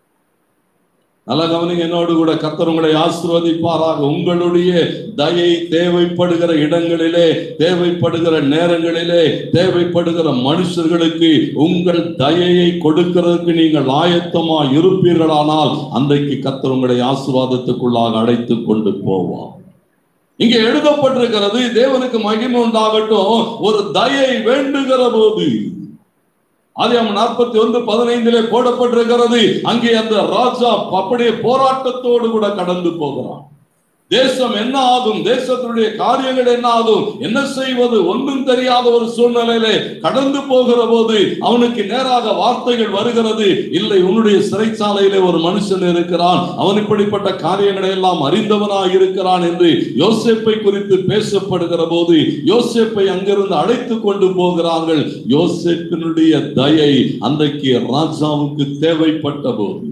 நல்ல கவனிங்க, என்னோடு கூட கர்த்தர் உங்களை ஆசீர்வதிப்பாராக. உங்களுடைய தயை தேவைப்படுகிற இடங்களிலே, தேவைப்படுகிற நேரங்களிலே, தேவைப்படுகிற மனுஷர்களுக்கு உங்கள் தயையை கொடுக்கிறதுக்கு நீங்கள் ஆயத்தமா இருப்பீர்களானால் அன்றைக்கு கர்த்தர் உங்களை ஆசீர்வாதத்துக்குள்ளாக அழைத்து கொண்டு போவார். இங்கே எழுதப்பட்டிருக்கிறது, தேவனுக்கு மகிமை உண்டாகட்டும், ஒரு தயை வேண்டுகிற போது, ஆதியாகமம் 41:15 போடப்பட்டிருக்கிறது. அங்கே அந்த ராஜா அப்படியே போராட்டத்தோடு கூட கடந்து போகிறான். தேசம் என்ன ஆகும், தேசத்தினுடைய காரியங்கள் என்ன ஆகும், என்ன செய்வது ஒன்றும் தெரியாத ஒரு சூழ்நிலையிலே கடந்து போகிற போது அவனுக்கு நேராக வார்த்தைகள் வருகிறது. இல்லை, உன்னுடைய சிறைச்சாலையிலே ஒரு மனுஷன் இருக்கிறான், அவன் இப்படிப்பட்ட காரியங்களை எல்லாம் அறிந்தவனாக இருக்கிறான் என்று யோசேப்பை குறித்து பேசப்படுகிற போது யோசேப்பை அங்கிருந்து அழைத்து கொண்டு போகிறார்கள். யோசேப்பினுடைய தயை அன்றைக்கு ராஜாவுக்கு தேவைப்பட்ட போது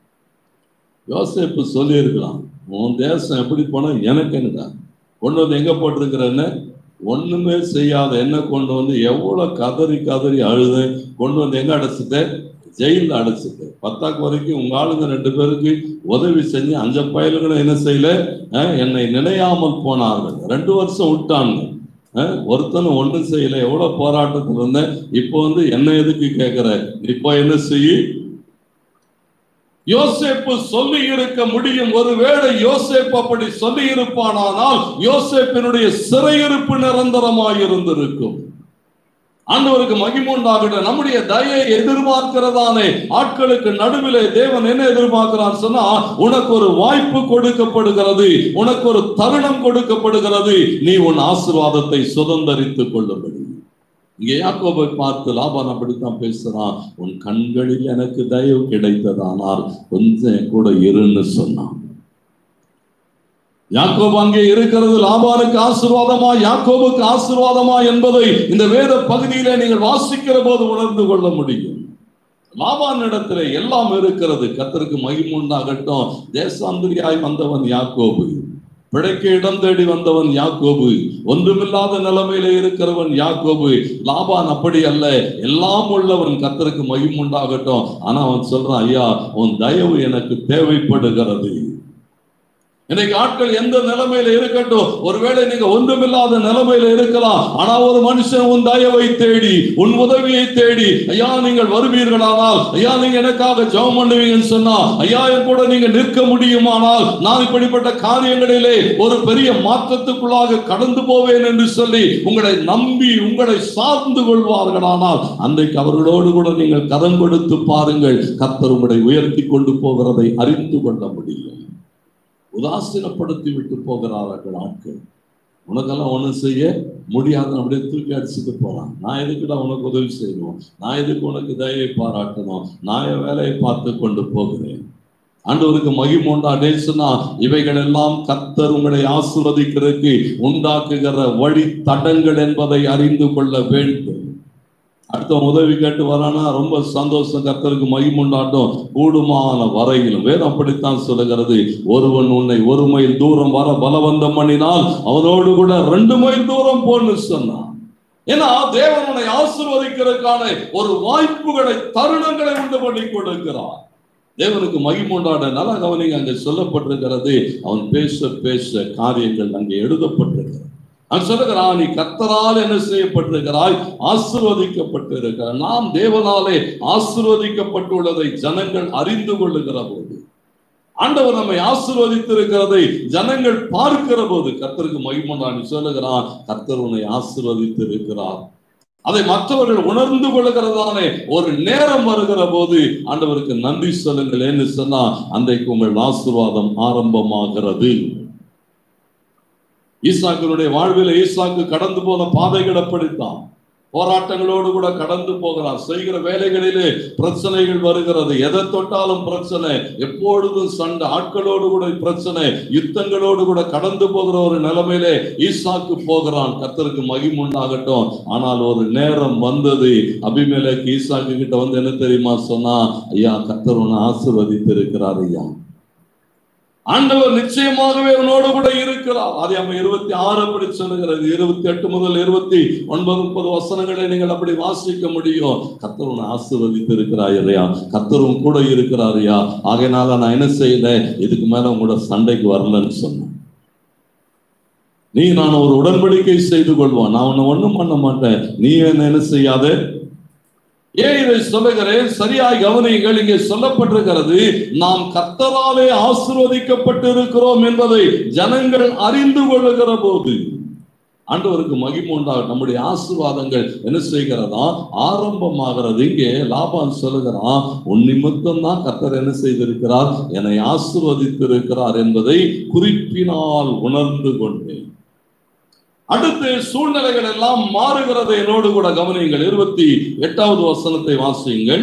யோசேப்பு சொல்லி இருக்கலாம், உன் தேசம் எப்படி போனா எனக்கு என்னடா, கொண்டு வந்து எங்க போட்டிருக்கிறேன்னு, ஒண்ணுமே செய்யாத என்ன கொண்டு வந்து எவ்வளவு கதறி கதறி அழுது கொண்டு வந்து எங்க அடைச்சிட்ட, ஜெயில அடைச்சிட்டு. 10 வரைக்கும் உங்க ஆளுங்க 2 பேருக்கு உதவி செஞ்சு 5 பயலுங்களும் என்ன செய்யல, என்னை நினையாமல் போனார்கள். 2 வருஷம் விட்டாங்க, ஒருத்தனும் ஒண்ணும் செய்யல. எவ்வளவு போராட்டத்தில் இருந்தேன், இப்போ வந்து என்ன எதுக்கு கேட்கிற, இப்போ என்ன செய்ய. யோசேப்பு சொல்லி இருக்க முடியும். ஒருவேளை யோசேப்பு அப்படி சொல்லி இருப்பானால் யோசேப்பினுடைய சிறையிருப்பு நிரந்தரமாக இருந்திருக்கும். ஆண்டவருக்கு மகிமை உண்டாகட்டும். நம்முடைய தயை எதிர்பார்க்கிறதானே ஆட்களுக்கு நடுவிலே தேவன் என்ன எதிர்பார்க்கிறான் சொன்னா, உனக்கு ஒரு வாய்ப்பு கொடுக்கப்படுகிறது, உனக்கு ஒரு தருணம் கொடுக்கப்படுகிறது, நீ உன் ஆசீர்வாதத்தை சுதந்தரித்துக் கொள்ளும்படி. இங்கே யாக்கோபை பார்த்து லாபான் அப்படித்தான் பேசுறான், உன் கண்களில் எனக்கு தயவு கிடைத்ததானால் கொஞ்சம் கூட இருன்னு சொன்னான். யாக்கோபு அங்கே இருக்கிறது லாபானுக்கு ஆசீர்வாதமா, யாக்கோபுக்கு ஆசீர்வாதமா என்பதை இந்த வேத பகுதியிலே நீங்கள் வாசிக்கிற போது உணர்ந்து கொள்ள முடியும். லாபான் இடத்துல எல்லாம் இருக்கிறது. கர்த்தருக்கு மகிமை உண்டாகட்டும். தேசாந்திரியாய் வந்தவன் யாக்கோபு, பிழைக்க இடம் தேடி வந்தவன் யாக்கோபு, ஒன்றுமில்லாத நிலைமையில இருக்கிறவன் யாக்கோபு. லாபான் அப்படி அல்ல, எல்லாம் உள்ளவன். கர்த்தருக்கு மகிமை உண்டாகட்டும். ஆனா அவன் சொல்றான், ஐயா உன் தயவு எனக்கு தேவைப்படுகிறது. இன்னைக்கு ஆட்கள் எந்த நிலைமையில இருக்கட்டும், ஒருவேளை நீங்க ஒன்றுமில்லாத நிலைமையில இருக்கலாம். ஆனா ஒரு மனுஷன் உன் தயவை தேடி, உன் உதவியை தேடி, ஐயா நீங்கள் வருவீர்களானால், ஐயா நீங்க எனக்காக ஜெபம் பண்ணுவீங்கன்னு சொன்னா, ஐயா என் கூட நீங்க நிற்க முடியுமானால் நான் இப்படிப்பட்ட காரியங்களிலே ஒரு பெரிய மாற்றத்துக்குள்ளாக கடந்து போவேன் என்று சொல்லி உங்களை நம்பி உங்களை சார்ந்து கொள்வார்களானால் அன்றைக்கு அவர்களோடு கூட நீங்கள் கரம் கொடுத்து பாருங்கள். கர்த்தர் உங்களை உயர்த்தி கொண்டு போகிறதை அறிந்து கொள்ள முடியும். உதாசீனப்படுத்தி விட்டு போகிறார்கள் ஆட்கள். உனக்கெல்லாம் ஒன்றும் செய்ய முடியாது, அப்படியே தூக்கி அடிச்சுட்டு போறான். நான் எதுக்குடா உனக்கு உதவி செய்யணும், நான் எதுக்கு உனக்கு தயவை பாராட்டணும், நான் என் வேலையை பார்த்து கொண்டு போகிறேன். ஆண்டவருக்கு மகிமை உண்டாடேன்னு சொன்னா, இவைகள் எல்லாம் கர்த்தர் உங்களை ஆசீர்வதிக்கிறதுக்கு உண்டாக்குகிற வழி தடங்கள் என்பதை அறிந்து கொள்ள வேண்டும். அடுத்த உதவி கேட்டு வரானா ரொம்ப சந்தோஷம், கர்த்தருக்கு மகிமை உண்டாட்டும். கூடுமான வரையிலும் வேதம் அப்படித்தான் சொல்லுகிறது, ஒருவன் உன்னை 1 மைல் தூரம் வர பலவந்தம் பண்ணினால் அவனோடு கூட 2 மைல் தூரம் போன்னு சொன்னான். ஏன்னா தேவன் உன்னை ஆசீர்வதிக்கிறதுக்கான ஒரு வாய்ப்புகளை, தருணங்களை உண்டு பண்ணி கொடுக்கிறார். தேவனுக்கு மகிமை உண்டாட நல்லா கவனிங்க, அங்கே சொல்லப்பட்டிருக்கிறது. அவன் பேச பேச காரியங்கள் அங்கே எழுதப்பட்டிருக்கிறது. அவன் சொல்லுகிறான், நீ கர்த்தரால் என்ன செய்யப்பட்டிருக்கிறாய், ஆசீர்வதிக்கப்பட்டிருக்கிறாய். நாம் தேவனாலே ஆசீர்வதிக்கப்பட்டுள்ளதை ஜனங்கள் அறிந்து கொள்ளுகிற போது, ஆண்டவர் நம்மை ஆசீர்வதித்திருக்கிறதை ஜனங்கள் பார்க்கிற போது கர்த்தருக்கு மகிமை உண்டாட சொல்லுகிறான், கர்த்தர் உன்னை ஆசீர்வதித்திருக்கிறார். அதை மற்றவர்கள் உணர்ந்து கொள்ளுகிறதானே ஒரு நேரம் வருகிற போது ஆண்டவருக்கு நன்றி சொல்லுங்கள் என்று சொன்னா அன்றைக்கு உங்கள் ஆசீர்வாதம் ஆரம்பமாகிறது. ஈசாக்கினுடைய வாழ்வில் ஈசாக்கு கடந்து போன பாதைகள் அப்படித்தான். போராட்டங்களோடு கூட கடந்து போகிறார். செய்கிற வேலைகளிலே பிரச்சனைகள் வருகிறது. எதை தொட்டாலும் பிரச்சனை, எப்பொழுதும் சண்டை, ஆட்களோடு கூட பிரச்சனை, யுத்தங்களோடு கூட கடந்து போகிற ஒரு நிலைமையிலே ஈசாக்கு போகிறான். கர்த்தருக்கு மகிமை உண்டாகட்டும். ஆனால் ஒரு நேரம் வந்தது, அபிமெலேக்கு ஈசாக்கு கிட்ட வந்து என்ன தெரியுமா சொன்னா, ஐயா கர்த்தர் உன்னை ஆசீர்வதித்து இருக்கிறார் ஐயா, ஆண்டவர் நிச்சயமாகவே உன்னோடு கூட இருக்கிறார். அதை 26 அப்படி சொல்லுகிறது. 28 முதல் 29, 30 வசனங்களை நீங்கள் அப்படி வாசிக்க முடியும். கர்த்தர் உன்னை ஆசீர்வதித்து இருக்கிறார் இல்லையா, கர்த்தரும் கூட இருக்கிறார் ஐயா, ஆகையினால நான் என்ன செய்யல, இதுக்கு மேல உங்களோட சண்டைக்கு வரலன்னு சொன்னேன். நான் ஒரு உடன்படிக்கை செய்து கொள்வான், நான் உன்னை ஒண்ணும் பண்ண மாட்டேன், நீ என்ன செய்யாத. ஏன் இதை சொல்லுகிறேன், சரியாய் கவனியுங்கள். இங்கே சொல்லப்பட்டிருக்கிறது, நாம் கர்த்தராலே ஆசீர்வதிக்கப்பட்டு இருக்கிறோம் என்பதை ஜனங்கள் அறிந்து கொள்ளுகிற போது ஆண்டவருக்கு மகிமை உண்டாகும். நம்முடைய ஆசீர்வாதங்கள் என்ன செய்கிறதா, ஆரம்பமாகிறது. இங்கே லாபான் சொல்லுகிறான், உன் நிமித்தம் தான் கர்த்தர் என்ன செய்திருக்கிறார், என்னை ஆசீர்வதித்திருக்கிறார் என்பதை குறிப்பினால் உணர்ந்து கொண்டேன். அடுத்து சூழ்நிலைகள் எல்லாம் மாறுகிறது. என்னோடு கூட கவனியுங்கள். 28வது வசனத்தை வாசியுங்கள்.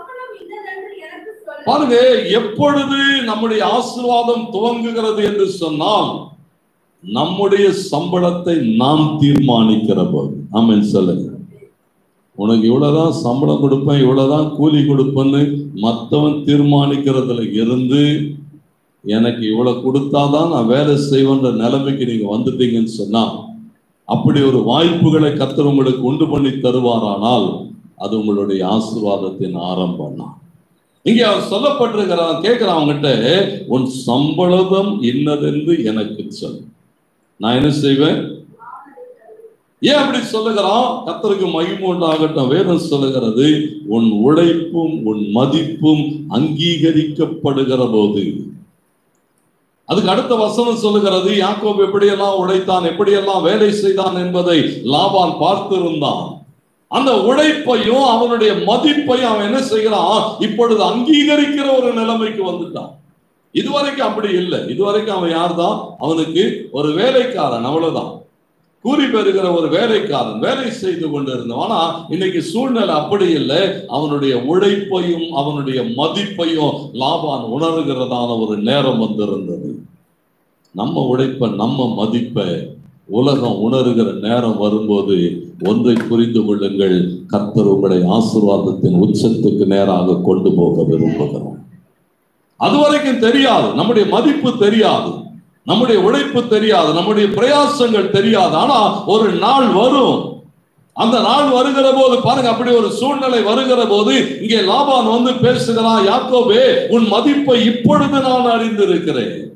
பாருங்க, எப்பொழுது நம்முடைய ஆசீர்வாதம் துவங்குகிறது என்று சொன்னால் நம்முடைய சம்பளத்தை நாம் தீர்மானிக்கிற போது. ஆமென் சொல்லுங்க. உனக்கு இவ்வளவுதான் சம்பளம் கொடுப்பேன், இவ்வளவுதான் கூலி கொடுப்பேன்னு மற்றவன் தீர்மானிக்கிறதுல இருந்து எனக்கு இவ்வளவு கொடுத்தாதான் நான் வேலை செய்வேன்ற நிலைமைக்கு நீங்க வந்துட்டீங்கன்னு சொன்னா, அப்படி ஒரு வாய்ப்புகளை கர்த்தர் உங்களுக்கு உண்டு பண்ணி தருவாரானால் அது உங்களுடைய ஆசீர்வாதத்தின் ஆரம்பம் தான். இங்கே அவர் சொல்லப்பட்டிருக்கிறான், கேட்கிறான் அவங்ககிட்ட, உன் சம்பளம் இன்னதென்று எனக்கு சொல், நான் என்ன செய்வேன். ஏன் அப்படி சொல்லுகிறான், கர்த்தருக்கு மகிமை உண்டாகட்டும். வேதம் சொல்லுகிறது, உன் உழைப்பும் உன் மதிப்பும் அங்கீகரிக்கப்படுகிற போது. அதுக்கு அடுத்த வசனம் சொல்லுகிறது, யாக்கோபு எப்படியெல்லாம் உழைத்தான், எப்படியெல்லாம் வேலை செய்தான் என்பதை லாபான் பார்த்திருந்தான். அந்த உழைப்பையும் அவனுடைய மதிப்பையும் அவன் என்ன செய்கிறான், இப்பொழுது அங்கீகரிக்கிற ஒரு நிலைமைக்கு வந்துட்டான். இதுவரைக்கும் அப்படி இல்லை. இதுவரைக்கும் அவன் யார் தான், அவனுக்கு ஒரு வேலைக்காரன், அவ்வளவுதான், கூலி பெறுகிற ஒரு வேலைக்காரன், வேலை செய்து கொண்டிருந்தான். ஆனா இன்னைக்கு சூழ்நிலை அப்படி இல்லை. அவனுடைய உழைப்பையும் அவனுடைய மதிப்பையும் லாபான் உணர்கிறதான ஒரு நேரம் வந்திருந்தது. நம்ம உழைப்ப நம்ம மதிப்பை உலகம் உணர்கிற நேரம் வரும்போது ஒன்றை புரிந்து கொள்ளுங்கள், கர்த்தர் உங்களை ஆசீர்வாதத்தின் உச்சத்துக்கு நேராக கொண்டு போக விரும்புகிறோம். அதுவரைக்கும் தெரியாது, நம்முடைய மதிப்பு தெரியாது, நம்முடைய உழைப்பு தெரியாது, நம்முடைய பிரயாசங்கள் தெரியாது. ஆனா ஒரு நாள் வரும். அந்த நாள் வருகிற போது பாருங்க, அப்படி ஒரு சூழ்நிலை வருகிற போது இங்கே லாபான் வந்து பேசுகிறான், யாக்கோபே உன் மதிப்பை இப்பொழுது நான் அறிந்திருக்கிறேன்.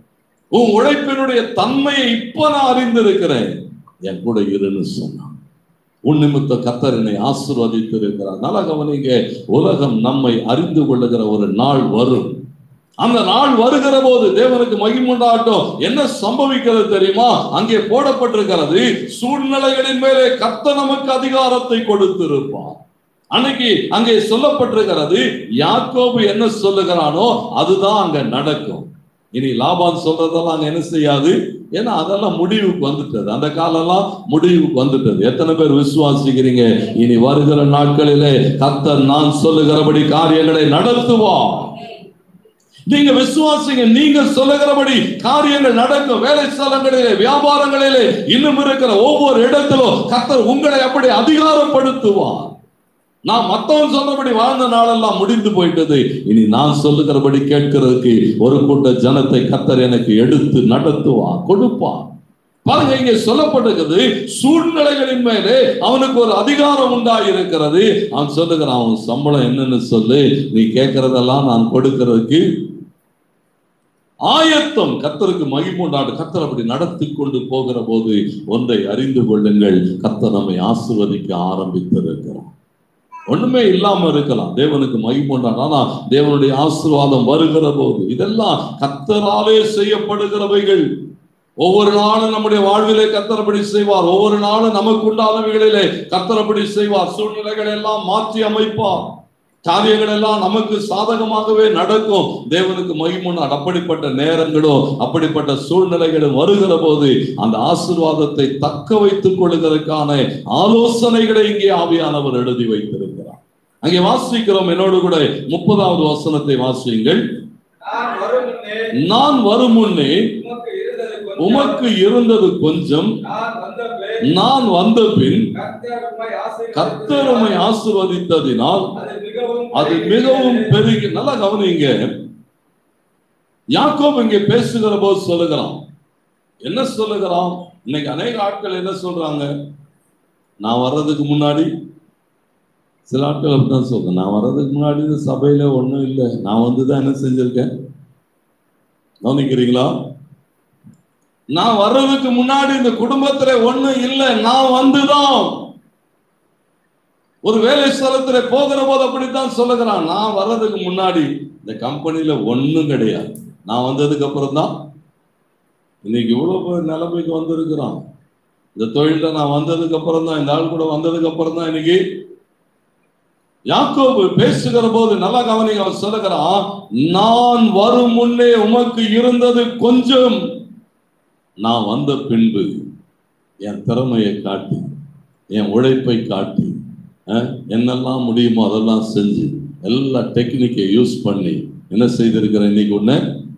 உன் உழைப்பினுடைய தன்மையை இப்ப நான் அறிந்திருக்கிறேன், என் கூட இருன்னு சொன்னான். உன் நிமித்த கர்த்தர் என்னை ஆசீர்வதித்து இருக்கிறார். நல்ல கவனிங்க, உலகம் நம்மை அறிந்து கொள்ளுகிற ஒரு நாள் வரும். அந்த நாள் வருகிற போது தேவனுக்கு மகிமுண்டாட்டும். என்ன சம்பவிக்கிறது தெரியுமா? அங்கே போடப்பட்டிருக்கிறது, சூழ்நிலைகளின் மேலே கர்த்தர் நமக்கு அதிகாரத்தை கொடுத்திருப்பார். அன்னைக்கு அங்கே சொல்லப்பட்டிருக்கிறது, யாக்கோபு என்ன சொல்லுகிறானோ அதுதான் அங்க நடக்கும். இனி லாபான் சொல்றதெல்லாம் அங்க என்ன செய்யாது, ஏன்னா அதெல்லாம் முடிவுக்கு வந்துட்டது. அந்த காலம்லாம் முடிவுக்கு வந்துட்டது. எத்தனை பேர் விசுவாசிக்கிறீங்க? இனி வருகிற நாட்களிலே கர்த்தர் நான் சொல்லுகிறபடி காரியங்களை நடத்துவார். நீங்க விசுவாசிங்க, நீங்க சொல்லுகிறபடி காரியங்கள் நடக்கும். வேலை ஸ்தலங்களிலே, வியாபாரங்களிலே, இன்னும் இருக்கிற ஒவ்வொரு இடத்திலும் கர்த்தர் உங்களை அப்படி அதிகாரப்படுத்துவார். நான் மத்தவன் சொன்னபடி வாழ்ந்த நாளெல்லாம் முடிந்து போயிட்டது. இனி நான் சொல்லுகிறபடி கேட்கிறதுக்கு ஒரு கூட்ட ஜனத்தை கர்த்தர் எனக்கு எடுத்து நடத்துவார், கொடுப்பார். பாருங்க, இங்கே சொல்லப்பட்டிருக்கிறது, சூழ்நிலைகளின் மேலே அவனுக்கு ஒரு அதிகாரம் உண்டாயிருக்கிறது. அவன் சொல்லுகிறான், அவன் சம்பளம் என்னன்னு சொல்லு, நீ கேட்கறதெல்லாம் நான் கொடுக்கிறதுக்கு ஆயத்தம். கர்த்தருக்கு மகிமுண்டாடு. கர்த்தர் அப்படி நடத்தி கொண்டு போகிற போது ஒன்றை அறிந்து கொள்ளுங்கள், கர்த்தர் நம்மை ஆசீர்வதிக்க ஆரம்பித்திருக்கிறார். ஒண்ணுமே இல்லாம இருக்கலாம், தேவனுக்கு மகிமுண்டாடு. ஆனா தேவனுடைய ஆசீர்வாதம் வருகிற போது இதெல்லாம் கர்த்தராலே செய்யப்படுகிறவைகள். ஒவ்வொரு நாளும் நம்முடைய வாழ்விலே கர்த்தர் அப்படி செய்வார். ஒவ்வொரு நாளும் நமக்கு உண்டானவைகளிலே கர்த்தர் அப்படி செய்வார். சூழ்நிலைகளை எல்லாம் மாற்றி அமைப்பார். காரியங்கள் எல்லாம் நமக்கு சாதகமாகவே நடக்கும். தேவனுக்கு மகிமுண்டாடு. அப்படிப்பட்ட நேரங்களும் அப்படிப்பட்ட சூழ்நிலைகளும் வருகிற போது அந்த ஆசீர்வாதத்தை தக்க வைத்துக் கொள்ளுவதற்கான ஆலோசனைகளை இங்கே ஆவியானவர் எழுதி வைத்திருக்கிறார். அங்கே வாசிக்கிறோம், என்னோடு கூட 30வது வசனத்தை வாசியுங்கள். நான் வரும் முன்னே உமக்கு இருந்தது கொஞ்சம், நான் வந்த பின் கர்த்தர் உம்மை ஆசீர்வதித்ததினால் அது மிகவும் பெருகி. நல்லா கவனிங்க, யாக்கோபு இங்கே பேசுகிற போது சொல்லுகிறான், என்ன சொல்லுகிறான்? இன்னைக்கு அநேக ஆட்கள் என்ன சொல்றாங்க, நான் வர்றதுக்கு முன்னாடி, சில ஆட்கள் அப்படிதான் சொல்றேன், நான் வர்றதுக்கு முன்னாடி இந்த சபையில ஒண்ணும் இல்லை, நான் வந்துதான் என்ன செஞ்சிருக்கேன். கவனிக்கிறீங்களா? நான் வர்றதுக்கு முன்னாடி இந்த குடும்பத்துல ஒண்ணும் இல்லை, நான் வந்துதான். ஒரு வேலை ஸ்தலத்துல போகிற போது அப்படித்தான் சொல்லுகிறான், நான் வர்றதுக்கு முன்னாடி இந்த கம்பெனில ஒண்ணும் கிடையாது, நான் வந்ததுக்கு அப்புறம் தான் இன்னைக்கு இவ்வளவு நிலைமைக்கு வந்திருக்கிறான். இந்த தொழில நான் வந்ததுக்கு அப்புறம் தான், இந்த ஆள் கூட வந்ததுக்கு அப்புறம் தான் இன்னைக்கு. யாக்கோபு பேசுகிற போது நல்லா கவனிங்க, அவன் சொல்லுகிறான், நான் வரும் முன்னே உமக்கு இருந்தது கொஞ்சம், நான் வந்த பின்பு என் திறமையை காட்டி, என் உழைப்பை காட்டி, என்னெல்லாம் முடியுமோ அதெல்லாம் செஞ்சு எல்லா டெக்னிக்கை யூஸ் பண்ணி என்ன செய்திருக்கிறேன், இன்னைக்கு ஒண்ணு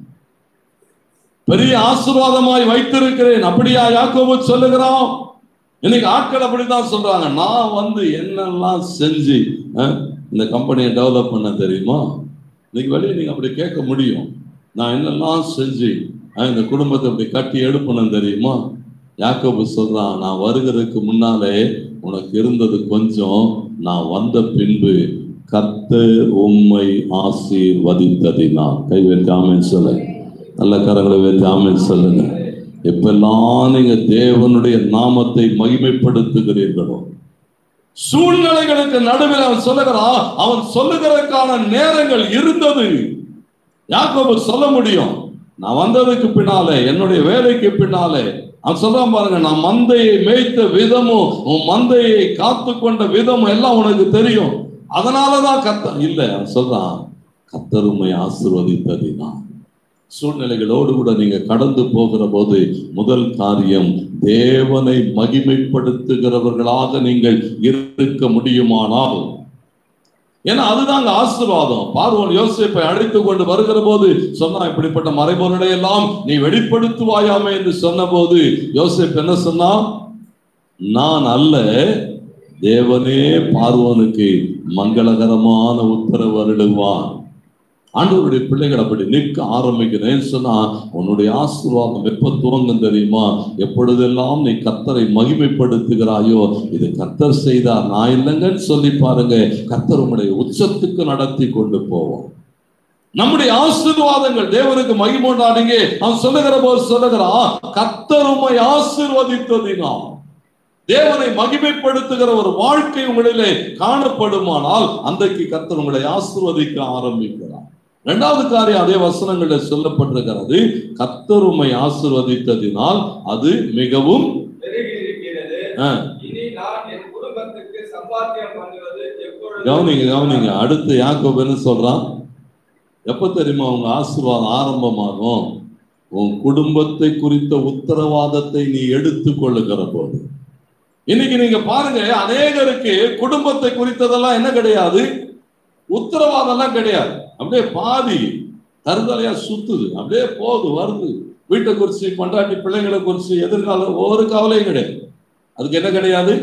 பெரிய ஆசீர்வாதமாய் வைத்திருக்கிறேன். அப்படியா யாக்கோபு சொல்லுகிறான்? இன்னைக்கு ஆட்கள் அப்படித்தான் சொல்றாங்க, நான் வந்து என்னெல்லாம் செஞ்சு இந்த கம்பெனியை டெவலப் பண்ண தெரியுமா? இன்னைக்கு வெளியே நீங்க அப்படி கேட்க முடியும், நான் என்னெல்லாம் செஞ்சு இந்த குடும்பத்தை அப்படி கட்டி எடுப்பணும் தெரியுமா? யாக்கோபு சொல்றான், நான் வருகிறதுக்கு முன்னாலே உனக்கு இருந்தது கொஞ்சம், நான் வந்த பின்பு கர்த்தர் உம்மை ஆசீர்வதித்ததினால். கை வைத்து ஆமென் சொல்லுங்க. நல்ல கரங்களை வைத்து ஆமென் சொல்லுங்க. எப்பெல்லாம் நீங்க தேவனுடைய நாமத்தை மகிமைப்படுத்துகிறீர்களோ, சூழ்நிலைகளுக்கு நடுவில் அவன் சொல்லுகிறான், அவன் சொல்லுகிறதுக்கான நேரங்கள் இருந்தது. யாக்கோபு சொல்ல முடியும், நான் வந்ததுக்கு பின்னாலே, என்னுடைய வேலைக்கு பின்னாலே. அவன் சொல்றான் பாருங்க, நான் மந்தையை மேய்த்த விதமும் உன் மந்தையை காத்து கொண்ட விதமும் எல்லாம் உனக்கு தெரியும், அதனாலதான் கர்த்தர் இல்லை. அவன் சொல்றான், கர்த்தர் உம்மை ஆசீர்வதித்ததினால். சூழ்நிலைகளோடு கூட நீங்க கடந்து போகிற போது முதல் காரியம், தேவனை மகிமைப்படுத்துகிறவர்களாக நீங்கள் இருக்க முடியுமானால், ஏன்னா அதுதாங்க ஆசீர்வாதம். பார்வோன் யோசேப்பை அழைத்து கொண்டு வருகிற போது சொன்னா, இப்படிப்பட்ட மறைபொருளை எல்லாம் நீ வெளிப்படுத்துவாயாமே என்று சொன்ன போது யோசேப்பு என்ன சொன்னா, நான் அல்ல, தேவனே பார்வோனுக்கு மங்களகரமான உத்தரவு அருளுவான். ஆண்டவருடைய பிள்ளைகள் அப்படி நிற்க ஆரம்பிக்கிறேன்னு சொன்னா, உன்னுடைய ஆசீர்வாதம் எப்ப துவங்கும் தெரியுமா? எப்பொழுதெல்லாம் நீ கர்த்தரை மகிமைப்படுத்துகிறாயோ, இது கர்த்தர் செய்தார், நான் இல்லைங்கன்னு சொல்லி பாருங்க, கர்த்தர் உங்களுடைய உச்சத்துக்கு நடத்தி கொண்டு போவோம். நம்முடைய ஆசீர்வாதங்கள் தேவனுக்கு மகிமைண்டாடுங்க. அவன் சொல்லுகிற போது சொல்லுகிறான், கர்த்தர் உம்மை ஆசீர்வதித்ததினால், தேவனை மகிமைப்படுத்துகிற ஒரு வாழ்க்கை உங்களிலே காணப்படுமானால் அன்றைக்கு கர்த்தர் உங்களை ஆசீர்வதிக்க ஆரம்பிக்கிறார். இரண்டாவது காரியம் அதே வசனங்களில் சொல்லப்பட்டிருக்கிறது, கர்த்தர் உம்மை ஆசீர்வதித்ததினால் அது மிகவும் கவனிங்க. அடுத்து யாக்கோபு என்ன சொல்றான்? எப்ப தெரியுமா உங்க ஆசீர்வாதம் ஆரம்பமாகும்? உன் குடும்பத்தை குறித்த உத்தரவாதத்தை நீ எடுத்துக் கொள்ளுகிற போது. இன்னைக்கு நீங்க பாருங்க, அநேகருக்கு குடும்பத்தை குறித்ததெல்லாம் என்ன கிடையாது, உத்தரவாதம் எல்லாம் கிடையாது. அப்படியே பாதி தருதலையா சுத்துது, அப்படியே போகுது வருது. வீட்டை குறிச்சு, பொண்டாட்டி பிள்ளைங்களை குறிச்சு, எதிர்காலம் ஒவ்வொரு கவலையும் கிடையாது. அதுக்கு என்ன கிடையாது?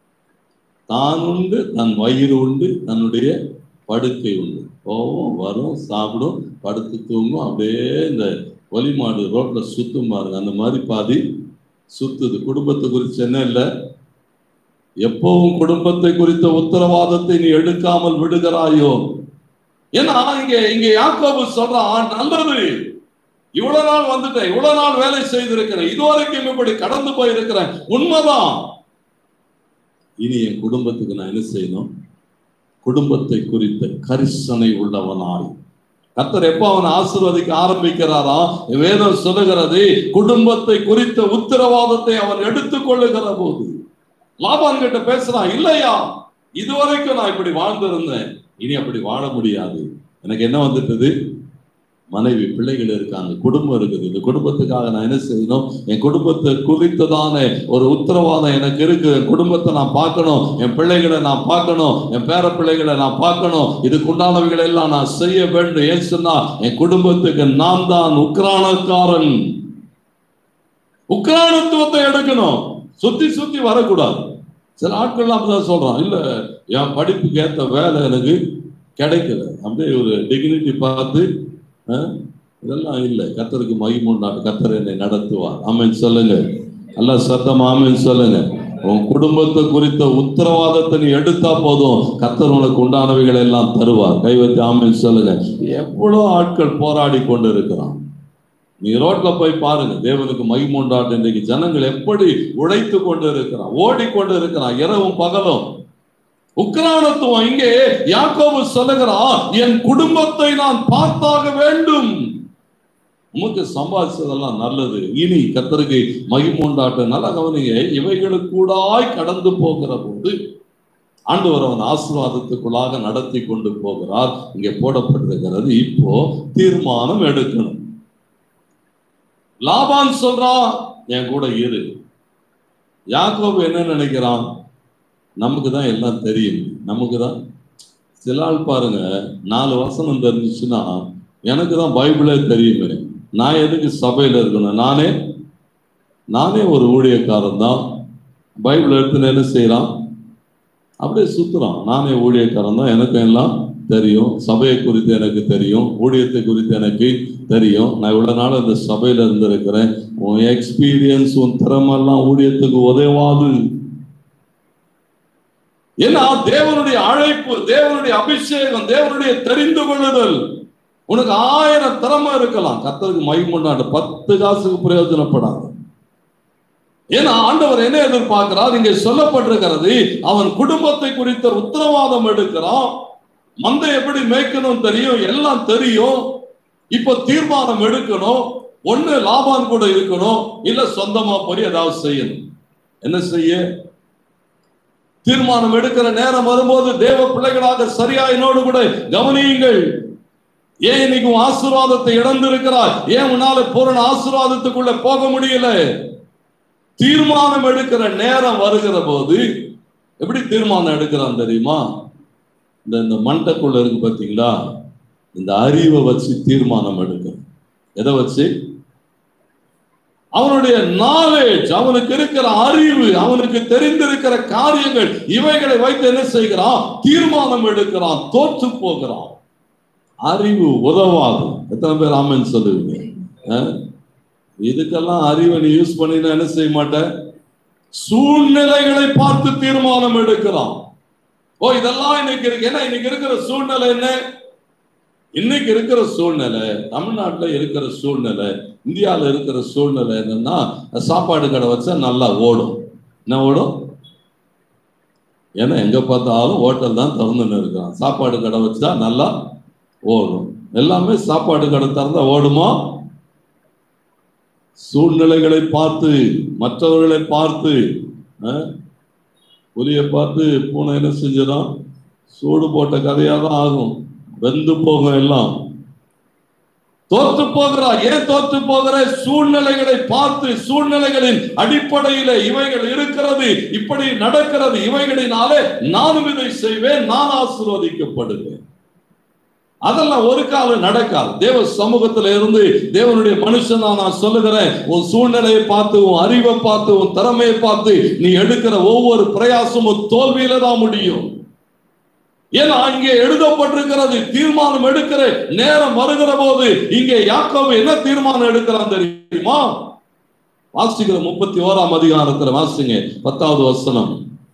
தான் உண்டு, தன் வயிறு உண்டு, தன்னுடைய படுக்கை உண்டு. போவோம், வரும், சாப்பிடும், படுத்து தூங்கும். அப்படியே இந்த ஒலி மாடு ரோட்ல சுத்தும் பாருங்க, அந்த மாதிரி பாதி சுத்துது. குடும்பத்தை குறித்து என்ன இல்லை. எப்பவும் குடும்பத்தை குறித்த உத்தரவாதத்தை நீ எடுக்காமல் விடுகிறாயோ? ஏன்னா இங்க யாக்கோபு சொல்றான், நல்லது, இவ்வளவு நாள் வந்துட்டேன், இவ்வளவு நாள் வேலை செய்திருக்கிறேன், இதுவரைக்கும் இப்படி கடந்து போயிருக்கிறேன், உண்மைதான். இனி என் குடும்பத்துக்கு நான் என்ன செய்யணும்? குடும்பத்தை குறித்த கரிசனை உள்ளவனாய். கர்த்தர் எப்ப அவனை ஆசீர்வதிக்க ஆரம்பிக்கிறாரா? வேதம் சொல்லுகிறது, குடும்பத்தை குறித்த உத்தரவாதத்தை அவன் எடுத்துக் கொள்ளுகிற போது. லாபான் கிட்ட பேசுறான், இல்லையா, இதுவரைக்கும் நான் இப்படி வாழ்ந்திருந்தேன், இனி அப்படி வாழ முடியாது. எனக்கு என்ன வந்துட்டது? மனைவி, பிள்ளைகள் இருக்காங்க, குடும்பம் இருக்குது. இந்த குடும்பத்துக்காக நான் என்ன செய்யணும்? என் குடும்பத்தை குறித்ததான ஒரு உத்தரவாதம் எனக்கு இருக்கு. என் குடும்பத்தை நான் பார்க்கணும், என் பிள்ளைகளை நான் பார்க்கணும், என் பேர பிள்ளைகளை நான் பார்க்கணும். இதுக்குண்டானவைகளை எல்லாம் நான் செய்ய வேண்டும். ஏன் சொன்னா, என் குடும்பத்துக்கு நான் தான் உக்ரானக்காரன். உக்ரானத்துவத்தை எடுக்கணும், சுத்தி சுத்தி வரக்கூடாது. சில ஆட்கள் அப்படிதான் சொல்றான், இல்ல என் படிப்புக்கு ஏற்ற வேலை எனக்கு கிடைக்கல, அப்படியே ஒரு டிக்னிட்டி பார்த்து இதெல்லாம் இல்லை. கர்த்தருக்கு மகிமை உண்டாகும், கர்த்தர் என்னை நடத்துவார். ஆமென் சொல்லுங்க, அல்ல சத்தம் ஆமென் சொல்லுங்க. உன் குடும்பத்தை குறித்த உத்தரவாதத்தை நீ எடுத்தா போதும், கர்த்தர் உனக்கு உண்டானவைகள் எல்லாம் தருவார். கைவத்தி ஆமென் சொல்லுங்க. எவ்வளவு ஆட்கள் போராடி கொண்டு இருக்கிறான். நீ ரோட்ல போய் பாருங்க, தேவனுக்கு மகிமை உண்டாட்டு. இன்றைக்கு ஜனங்கள் எப்படி உழைத்து கொண்டு இருக்கிறான், ஓடிக்கொண்டு இருக்கிறான், இரவும் பகலும். உக்ரானத்துவம். இங்கே யாக்கோபு சொல்லுகிறான், என் குடும்பத்தை நான் பார்த்தாக வேண்டும். உமக்கு சம்பாதிச்சதெல்லாம் நல்லது, இனி கர்த்தருக்கு மகிமை உண்டாட்ட. நல்லா கவனிங்க, இவைகளுக்கூடாய் கடந்து போகிற போது ஆண்டவர் அவன் ஆசீர்வாதத்துக்குள்ளாக நடத்தி கொண்டு போகிறார். இங்கே போடப்பட்டிருக்கிறது, இப்போ தீர்மானம் எடுக்கணும். லாபான் சொல்றான், என் கூட இரு. யாக்கோபு என்ன நினைக்கிறான்? நமக்கு தான் எல்லாம் தெரியும், நமக்கு தான். சில ஆள் பாருங்க, 4 வசனம் தெரிஞ்சிச்சுன்னா எனக்கு தான் பைபிளே தெரியுமே, நான் எதுக்கு சபையில இருக்கணும், நானே ஒரு ஊழியக்காரன் தான். பைபிள் எடுத்துன்னு என்ன செய்யறான்? அப்படியே சுத்துறான். நானே ஊழியக்காரன் தான், எனக்கு எல்லாம் தெரியும், சபையை குறித்து எனக்கு தெரியும், ஊழியத்தை குறித்து எனக்கு தெரியும், நான் இவ்வளவு நாள் இந்த சபையில இருந்திருக்கிறேன். உன் எக்ஸ்பீரியன்ஸ், உன் திறமெல்லாம் ஊழியத்துக்கு உதவாது. ஏன்னா தேவனுடைய அழைப்பு, தேவனுடைய அபிஷேகம், தேவனுடைய தெரிந்து கொள்ளுதல். உனக்கு 1000 திறமை இருக்கலாம், கர்த்தருக்கு மகிமை உண்டாட்டு 10 காசுக்கு பிரயோஜனப்படாது. ஏன்னா ஆண்டவர் என்ன எதிர்பார்க்கிறார்? இங்கே சொல்லப்பட்டிருக்கிறது, அவன் குடும்பத்தை குறித்த உத்தரவாதம் எடுக்கிறான். மந்தை எப்படி மேய்க்கணும் தெரியும், எல்லாம் தெரியும். இப்ப தீர்மானம் எடுக்கணும். ஒண்ணு லாபான் கூட இருக்கணும், இல்ல சொந்தமா போய் ஏதாவது செய்யணும். என்ன செய்ய? தீர்மானம் எடுக்கிற நேரம் வரும்போது தேவ பிள்ளைகளாக சரியா என்னோடு கூட கவனியுங்கள். ஏன் இன்னைக்கு ஆசீர்வாதத்தை இழந்திருக்கிறாய்? ஏன் உன்னால பூரண ஆசீர்வாதத்துக்குள்ள போக முடியல? தீர்மானம் எடுக்கிற நேரம் வருகிற போது எப்படி தீர்மானம் எடுக்கிறான் தெரியுமா? இந்த மண்டைக்குள்ள இருக்கு பார்த்தீங்களா, இந்த அறிவை வச்சு தீர்மானம் எடுக்கிறான். எதை வச்சு? அவனுடைய நாலேஜ், அவனுக்கு இருக்கிற அறிவு, அவனுக்கு தெரிந்திருக்கிற காரியங்கள், இவைகளை வைத்து என்ன செய்கிறான்? தீர்மானம் எடுக்கிறான். தோற்று போகிறான். அறிவு உதவாது. எத்தனை பேர் ஆமென் சொல்லுவீங்க? இதுக்கெல்லாம் அறிவை நீ யூஸ் பண்ணினா என்ன செய்ய மாட்டேன்? சூழ்நிலைகளை பார்த்து தீர்மானம் எடுக்கிறான். ஓ, இதெல்லாம் இன்னைக்கு இருக்கு. ஏன்னா இன்னைக்கு இருக்கிற சூழ்நிலை என்ன? இன்னைக்கு இருக்கிற சூழ்நிலை, தமிழ்நாட்டில் இருக்கிற சூழ்நிலை, இந்தியாவில் இருக்கிற சூழ்நிலை என்னன்னா, சாப்பாடு கடை வச்சா நல்லா ஓடும். என்ன ஓடும்? ஏன்னா எங்க பார்த்தாலும் ஹோட்டல் தான் திறந்துன்னு இருக்கான். சாப்பாடு கடை வச்சா நல்லா ஓடும். எல்லாமே சாப்பாடு கடை திறந்தா ஓடுமா? சூழ்நிலைகளை பார்த்து, மற்றவர்களை பார்த்து, புலியை பார்த்து பூனை என்ன செஞ்சிடும்? சூடு போட்ட கதையாக தான் ஆகும். வெந்து போகும், எல்லாம் தோற்று போகிறார். ஏன் தோற்று போகிற? சூழ்நிலைகளை பார்த்து, சூழ்நிலைகளின் அடிப்படையில இவைகள் இருக்கிறது, இப்படி நடக்கிறது, இவைகளினாலே நானும் இதை செய்வேன், நான் ஆசீர்வதிக்கப்படுவேன். அதெல்லாம் ஒரு காலம் நடக்காது. தேவ சமூகத்துல இருந்து தேவனுடைய மனுஷனா நான் சொல்லுகிறேன், உன் சூழ்நிலையை பார்த்து, உன் அறிவை பார்த்து, உன் திறமையை பார்த்து நீ எடுக்கிற ஒவ்வொரு பிரயாசமும் தோல்வியில தான் முடியும். ஏன்னா இங்கே எழுதப்பட்டிருக்கிறது, தீர்மானம் எடுக்கிற நேரம் வருகிற போது இங்கே யாக்கோபு என்ன தீர்மானம் எடுக்கிறான் தெரியுமா? வாசிக்கிற 31ஆம் அதிகாரத்துல வாசிங்க 10வது வசனம்.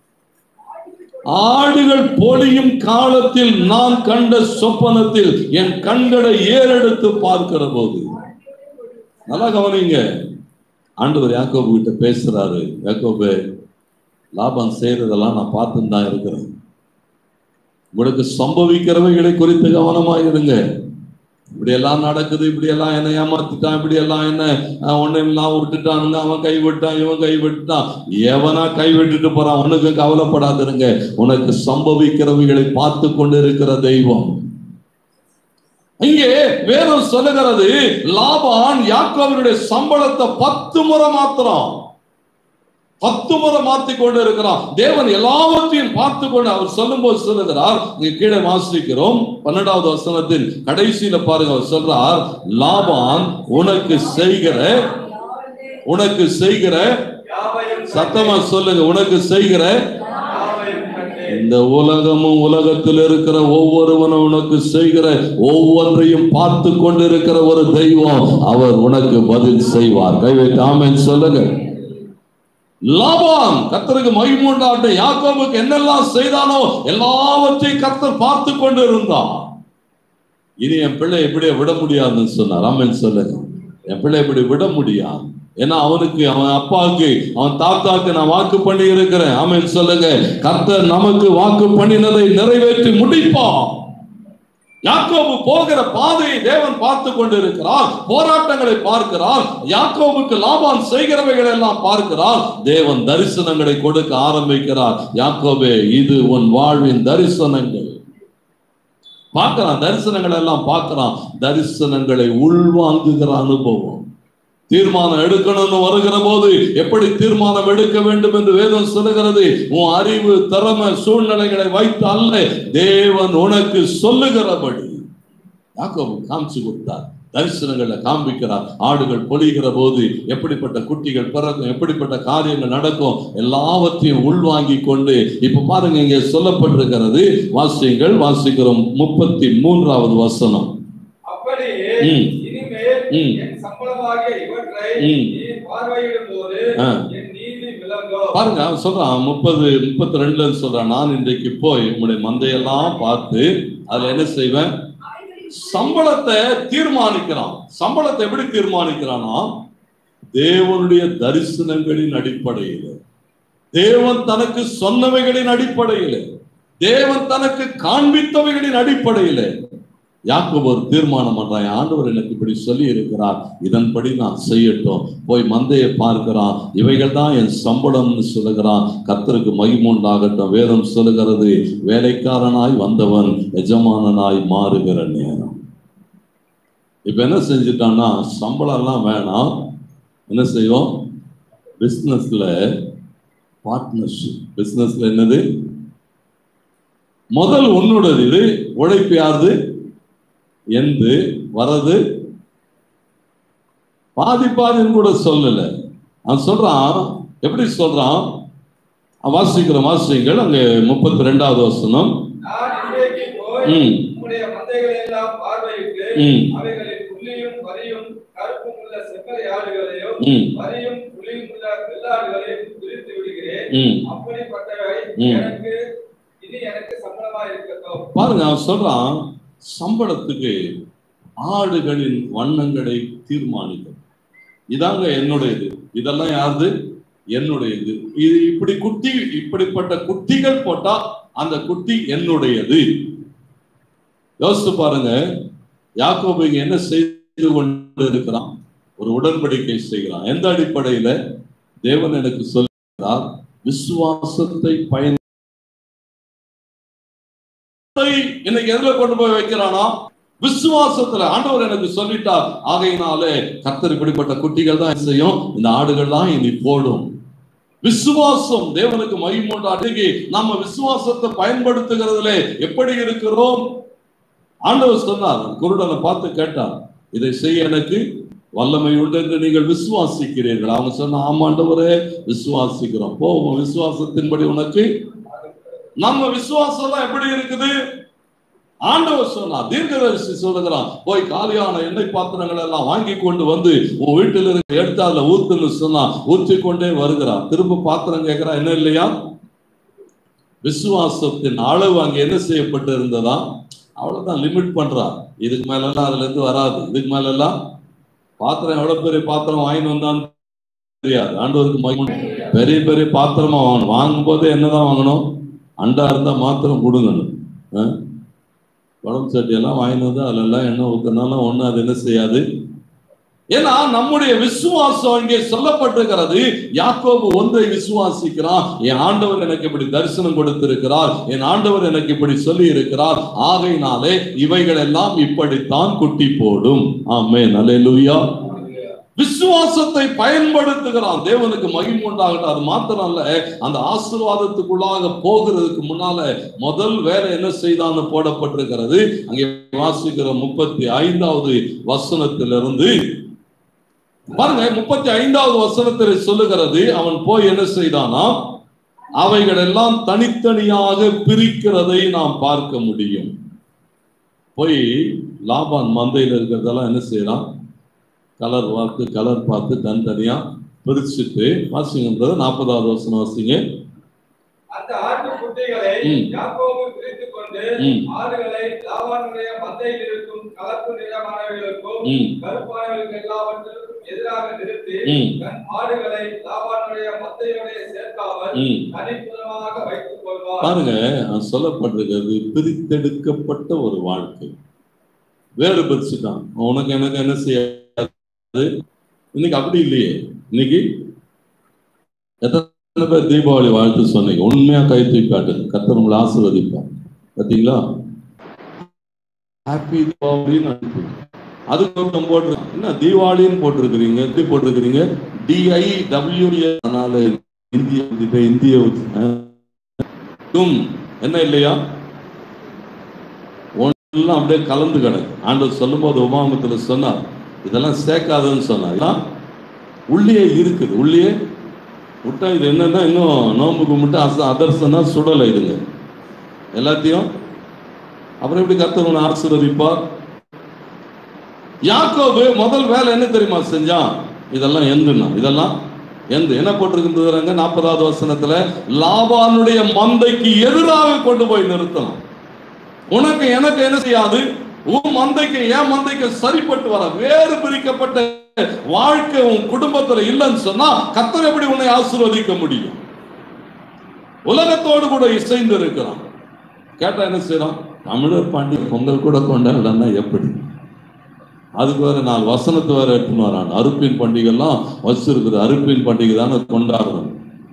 ஆடுகள் பொழியும் காலத்தில் நான் கண்ட சொப்பனத்தில் என் கண்களை ஏறெடுத்து பார்க்கிற போது. நல்லா கவனிங்க, ஆண்டவர் யாக்கோபு கிட்ட பேசுறாரு. யாக்கோபு, லாபம் செய்யறதெல்லாம் நான் பார்த்துன்னு தான் இருக்கிறேன். உங்களுக்கு சம்பவிக்கிறவைகளை குறித்து கவனமாயிருங்க. இப்படி எல்லாம் நடக்குது, இப்படி எல்லாம் என்ன ஏமாத்திட்டான், இப்படி எல்லாம் என்ன ஒன்னும் விட்டுட்டானுங்க, அவன் கைவிட்டான், இவன் கைவிட்டான், எவனா கைவிட்டுட்டு போறான், உனக்கு கவலைப்படாதிருங்க. உனக்கு சம்பவிக்கிறவைகளை பார்த்து கொண்டு இருக்கிற தெய்வம். இங்கே வேதம் சொல்லுகிறது, லாபான் யாக்கோபினுடைய சம்பளத்தை 10 முறை மாத்திரம் 10 முறை மாத்தி கொண்டு இருக்கிறார். தேவன் எல்லாவற்றையும் பார்த்து கொண்டு அவர் சொல்லும் போது சொல்லுகிறார், இங்க கீழே வாசிக்கிறோம் 12வது வசனத்தின் கடைசியில பாருங்க, அவர் சொல்றார், லாபான் உனக்கு செய்கிற சத்தமா சொல்லுங்க, உனக்கு செய்கிற இந்த உலகமும் உலகத்தில் இருக்கிற ஒவ்வொருவனும் உனக்கு செய்கிற ஒவ்வொன்றையும் பார்த்து கொண்டிருக்கிற ஒரு தெய்வம், அவர் உனக்கு பதில் செய்வார். கைவைத்து ஆமென் சொல்லுங்க. லாபான் கர்த்தருக்கு மகிமை உண்டாகட்டும், யாக்கோபுக்கு என்னெல்லாம் செய்தானோ எல்லாவற்றையும் கர்த்தர் பார்த்து கொண்டு இருந்தான். இனி என் பிள்ளை இப்படியே விட முடியாதுன்னு சொன்னார். ஆமென் சொல்லுங்க. என் பிள்ளை இப்படி விட முடியாது. ஏன்னா அவனுக்கு, அவன் அப்பாவுக்கு, அவன் தாத்தாக்கு நான் வாக்கு பண்ணி இருக்கிறேன். ஆமென் சொல்லுங்க. கர்த்தர் நமக்கு வாக்கு பண்ணினதை நிறைவேற்றி முடிப்பான். யாக்கோபு போகிற பாதையை தேவன் பார்த்து கொண்டிருக்கிறார். போராட்டங்களை பார்க்கிறார். யாக்கோபுக்கு லாபான் செய்கிறவைகள் எல்லாம் பார்க்கிறார். தேவன் தரிசனங்களை கொடுக்க ஆரம்பிக்கிறார். யாக்கோபே, இது உன் வாழ்வின் தரிசனங்கள். பார்க்கிறான், தரிசனங்கள் எல்லாம் பார்க்கிறான். தரிசனங்களை உள்வாங்குகிற அனுபவம். தீர்மானம் எடுக்கணும்னு வருகிற போது எப்படி தீர்மானம் எடுக்க வேண்டும் என்று வேதம் சொல்லுகிறது. உன் அறிவு, திறமை, சூழ்நிலைகளை வைத்து அல்ல, தேவன் உனக்கு சொல்லுகிறபடி. யாக்கோபு காமிச்சு கொடுத்தார், தரிசனங்களை காண்பிக்கிறார். ஆடுகள் பொழிகிற போது எப்படிப்பட்ட குட்டிகள் பிறக்கும், எப்படிப்பட்ட காரியங்கள் நடக்கும், எல்லாவற்றையும் உள்வாங்கி கொண்டு. இப்ப பாருங்க, இங்கே சொல்லப்பட்டிருக்கிறது, வாசிங்கள், வாசிக்கிறோம் 33வது வசனம். பாருங்க, சொல்றான் 30-32 சொல்றான், நான் இன்றைக்கு போய் உங்களுடைய மந்தையெல்லாம் பார்த்து அதுல என்ன செய்வேன்? சம்பளத்தை தீர்மானிக்கிறான். சம்பளத்தை எப்படி தீர்மானிக்கிறானா? தேவனுடைய தரிசனங்களின் அடிப்படையில், தேவன் தனக்கு சொன்னவைகளின் அடிப்படையில், தேவன் தனக்கு காண்பித்தவைகளின் அடிப்படையில் யாக்கோபு ஒரு தீர்மானம் பண்றான். ஆண்டவர் எனக்கு இப்படி சொல்லி இருக்கிறார், இதன்படி நான் செய்யட்டும். போய் மந்தையை பார்க்கிறான். இவைகள் தான் என் சம்பளம்னு சொல்லுகிறான். கர்த்தருக்கு மகிமை உண்டாகட்டும். வேதம் சொல்லுகிறது, வேலைக்காரனாய் வந்தவன் எஜமானனாய் மாறுகிற நேரம். இப்ப என்ன செஞ்சுட்டான்னா, சம்பளம் எல்லாம் வேணாம், என்ன செய்வோம்? பிசினஸ்ல பார்ட்னர்ஷிப். பிசினஸ்ல என்னது? முதல் உன்னோடது. இது உழைப்பு யாருது? எந்து வரது பாதிப்பாதின்னு கூட சொல்லல. அவன் சொல்றான், எப்படி சொல்றான்? வாசிங்கள் அங்க 32வது வசனம். பாருங்க, அவன் சொல்றான், சம்பளத்துக்கு ஆடுகளின் வண்ணங்களை தீர்மானிக்கும். இதாங்க என்னுடையது, இதெல்லாம் யாருது? என்னுடையது. இது இப்படி குட்டி, இப்படிப்பட்ட குட்டிகள் போட்டா அந்த குட்டி என்னுடையது. யோசித்து பாருங்க, யாக்கோபு இங்க என்ன செய்து கொண்டு இருக்கிறான்? ஒரு உடன்படிக்கை செய்கிறான். எந்த அடிப்படையில? தேவன் எனக்கு சொல்கிறார், விசுவாசத்தை பயன் இன்னைக்கு எதுல கொண்டு போய் வைக்கிறானா? விசுவாசத்துல. ஆண்டவர் எனக்கு சொல்லிட்டார், ஆகையினாலே கர்த்தர் இப்படிப்பட்ட குட்டிகள் தான் செய்யும், இந்த ஆடுகள் தான் இனி போடும். விசுவாசம் தேவனுக்கு மகிமை. நம்ம விசுவாசத்தை பயன்படுத்துகிறதுல எப்படி இருக்கிறோம்? ஆண்டவர் சொன்னார், குருடனை பார்த்து கேட்டார், இதை செய்ய எனக்கு வல்லமை உண்டு என்று நீங்கள் விசுவாசிக்கிறீர்கள். அவங்க சொன்ன, ஆமாண்டவரே விசுவாசிக்கிறோம். போவோம், விசுவாசத்தின்படி உனக்கு. நம்ம விசுவாசம் எப்படி இருக்குது? ஆண்டவர் சொன்னார், தீர்க்கதரிசி சொல்லுகிறான், போய் காலியான எண்ணெய் பாத்திரங்கள் எல்லாம் வாங்கி கொண்டு வந்து உன் வீட்டில் இருக்க எடுத்து அதுல ஊத்துன்னு சொன்னா ஊற்றி கொண்டே வருகிறான். திரும்ப பாத்திரம் கேட்கிறா, என்ன இல்லையா? விசுவாசத்தின் அளவு அங்க என்ன செய்யப்பட்டு இருந்ததா? அவ்வளவுதான், லிமிட் பண்றா. இதுக்கு மேல எல்லாம் அதுல இருந்து வராது. இதுக்கு மேல எல்லாம் பாத்திரம் எவ்வளவு பெரிய பாத்திரம் வாங்கிட்டு வந்தான்னு தெரியாது. ஆண்டவருக்கு மகிமை. பெரிய பெரிய பாத்திரமா வாங்கணும். வாங்கும் போதே என்னதான் வாங்கணும்? அண்டா இருந்தா மாத்திரம் கொடுங்கணும். குழம்பு சட்டியெல்லாம் வாங்கிட்டு வந்து அதுல எல்லாம் எண்ணெய் ஊத்தினாலும் ஒண்ணு அது என்ன செய்யாது. ஏன்னா நம்முடைய விசுவாசம் இங்கே சொல்லப்பட்டிருக்கிறது. யாக்கோபு ஒன்றை விசுவாசிக்கிறான், என் ஆண்டவர் எனக்கு இப்படி தரிசனம் கொடுத்திருக்கிறார், என் ஆண்டவர் எனக்கு இப்படி சொல்லி இருக்கிறார், ஆகையினாலே இவைகள் எல்லாம் இப்படித்தான் குட்டி போடும். ஆமென், அல்லேலூயா. விசுவாசத்தை பயன்படுத்துகிறான். தேவனுக்கு மகிமை உண்டாகட்டும். அது மாத்திரம் அல்ல, அந்த ஆசீர்வாதத்துக்குள்ளாக போகிறதுக்கு முன்னால முதல் வேலை என்ன செய்தான்னு போடப்பட்டிருக்கிறது. அங்கே வாசிக்கிற 35வது வசனத்திலிருந்து பாருங்க. 35வது வசனத்தில் சொல்லுகிறது, அவன் போய் என்ன செய்தானா, அவைகள் எல்லாம் தனித்தனியாக பிரிக்கிறதை நாம் பார்க்க முடியும். போய் லாபான் மந்தையில் இருக்கிறதெல்லாம் என்ன செய்யறான்? கலர் பார்த்து தனித்தனியா பிரிச்சுட்டு வாசிங்க. 40வது வசனம் வாசிங்க. அந்த ஆட்டு குட்டிகளை யாக்கோபு பிரித்துக் கொண்டு ஆடுகளை லாபானுடைய மந்தையில் இருக்கும் கலப்பு நிறமானவைகளுக்கும் கருப்பானவைகளுக்கு எல்லாவற்றிற்கும் எதிராக நிறுத்தி தன் ஆடுகளை லாபானுடைய மந்தையோட சேர்க்காமல் தனித்துவமாக வைத்துக் கொள்வார். பாருங்க, சொல்லப்பட்டிருக்கிறது பிரித்தெடுக்கப்பட்ட ஒரு வாழ்க்கை. வேறு பிரிச்சுட்டான். உனக்கு எனக்கு என்ன செய்யாது. இன்னைக்கு அப்படி இல்லையே. இன்னைக்கு எத்தனை பேர் தீபாவளி வாழ்த்து சொன்னீங்க? உண்மையா கை தூக்கி காட்டுங்க, கர்த்தர் உங்களை ஆசீர்வதிப்பார். பார்த்தீங்களா? ஹாப்பி தீபாவளின்னு அதுக்கு போட்டிருக்கோம். என்ன தீபாவளின்னு போட்டிருக்கிறீங்க? எப்படி போட்டிருக்கிறீங்க? DIWA. அதனால இந்திய என்ன இல்லையா? ஒன்னெல்லாம் அப்படியே கலந்து கிடக்கு. ஆண்டவர் சொல்லும் போது உபாகமத்துல சொன்னார், இதெல்லாம் சேர்க்காதுன்னு சொன்னா உள்ளே இருக்குது. உள்ளே விட்டா இது என்னன்னா இன்னும் நோம்பு கும்பிட்டு அதர்சனா சுடலை இதுங்க எல்லாத்தையும். அப்புறம் எப்படி கர்த்தர் உன்னை ஆசீர்வதிப்பார்? யாக்கோபு முதல் வேலை என்ன தெரியுமா செஞ்சான்? இதெல்லாம் எந்துனா, இதெல்லாம் எந்த என்ன போட்டிருக்கின்றது? 40வது வசனத்துல லாபானுடைய மந்தைக்கு எதிராக கொண்டு போய் நிறுத்தலாம். உனக்கு எனக்கு என்ன செய்யாது? உன் மந்தைக்கு என் மந்தைக்கு சரிப்பட்டு வர வேறு பிரிக்கப்பட்ட வாழ்க்கை உன் குடும்பத்துல இல்லைன்னு சொன்னா கர்த்தர் எப்படி உன்னை ஆசீர்வதிக்க முடியும்? உலகத்தோடு கூட இசைந்து இருக்கிறான். கேட்டா என்ன செய்யறான்? தமிழர் பாண்டி பொங்கல் கூட கொண்டாடலன்னா எப்படி? அதுக்கு வேற 4 வசனத்தை வேற எடுத்துன்னு வரான். அறுப்பின் பண்டிகைலாம் வச்சிருக்குது. அறுப்பின் பண்டிகை தானே கொண்டாடுறோம்.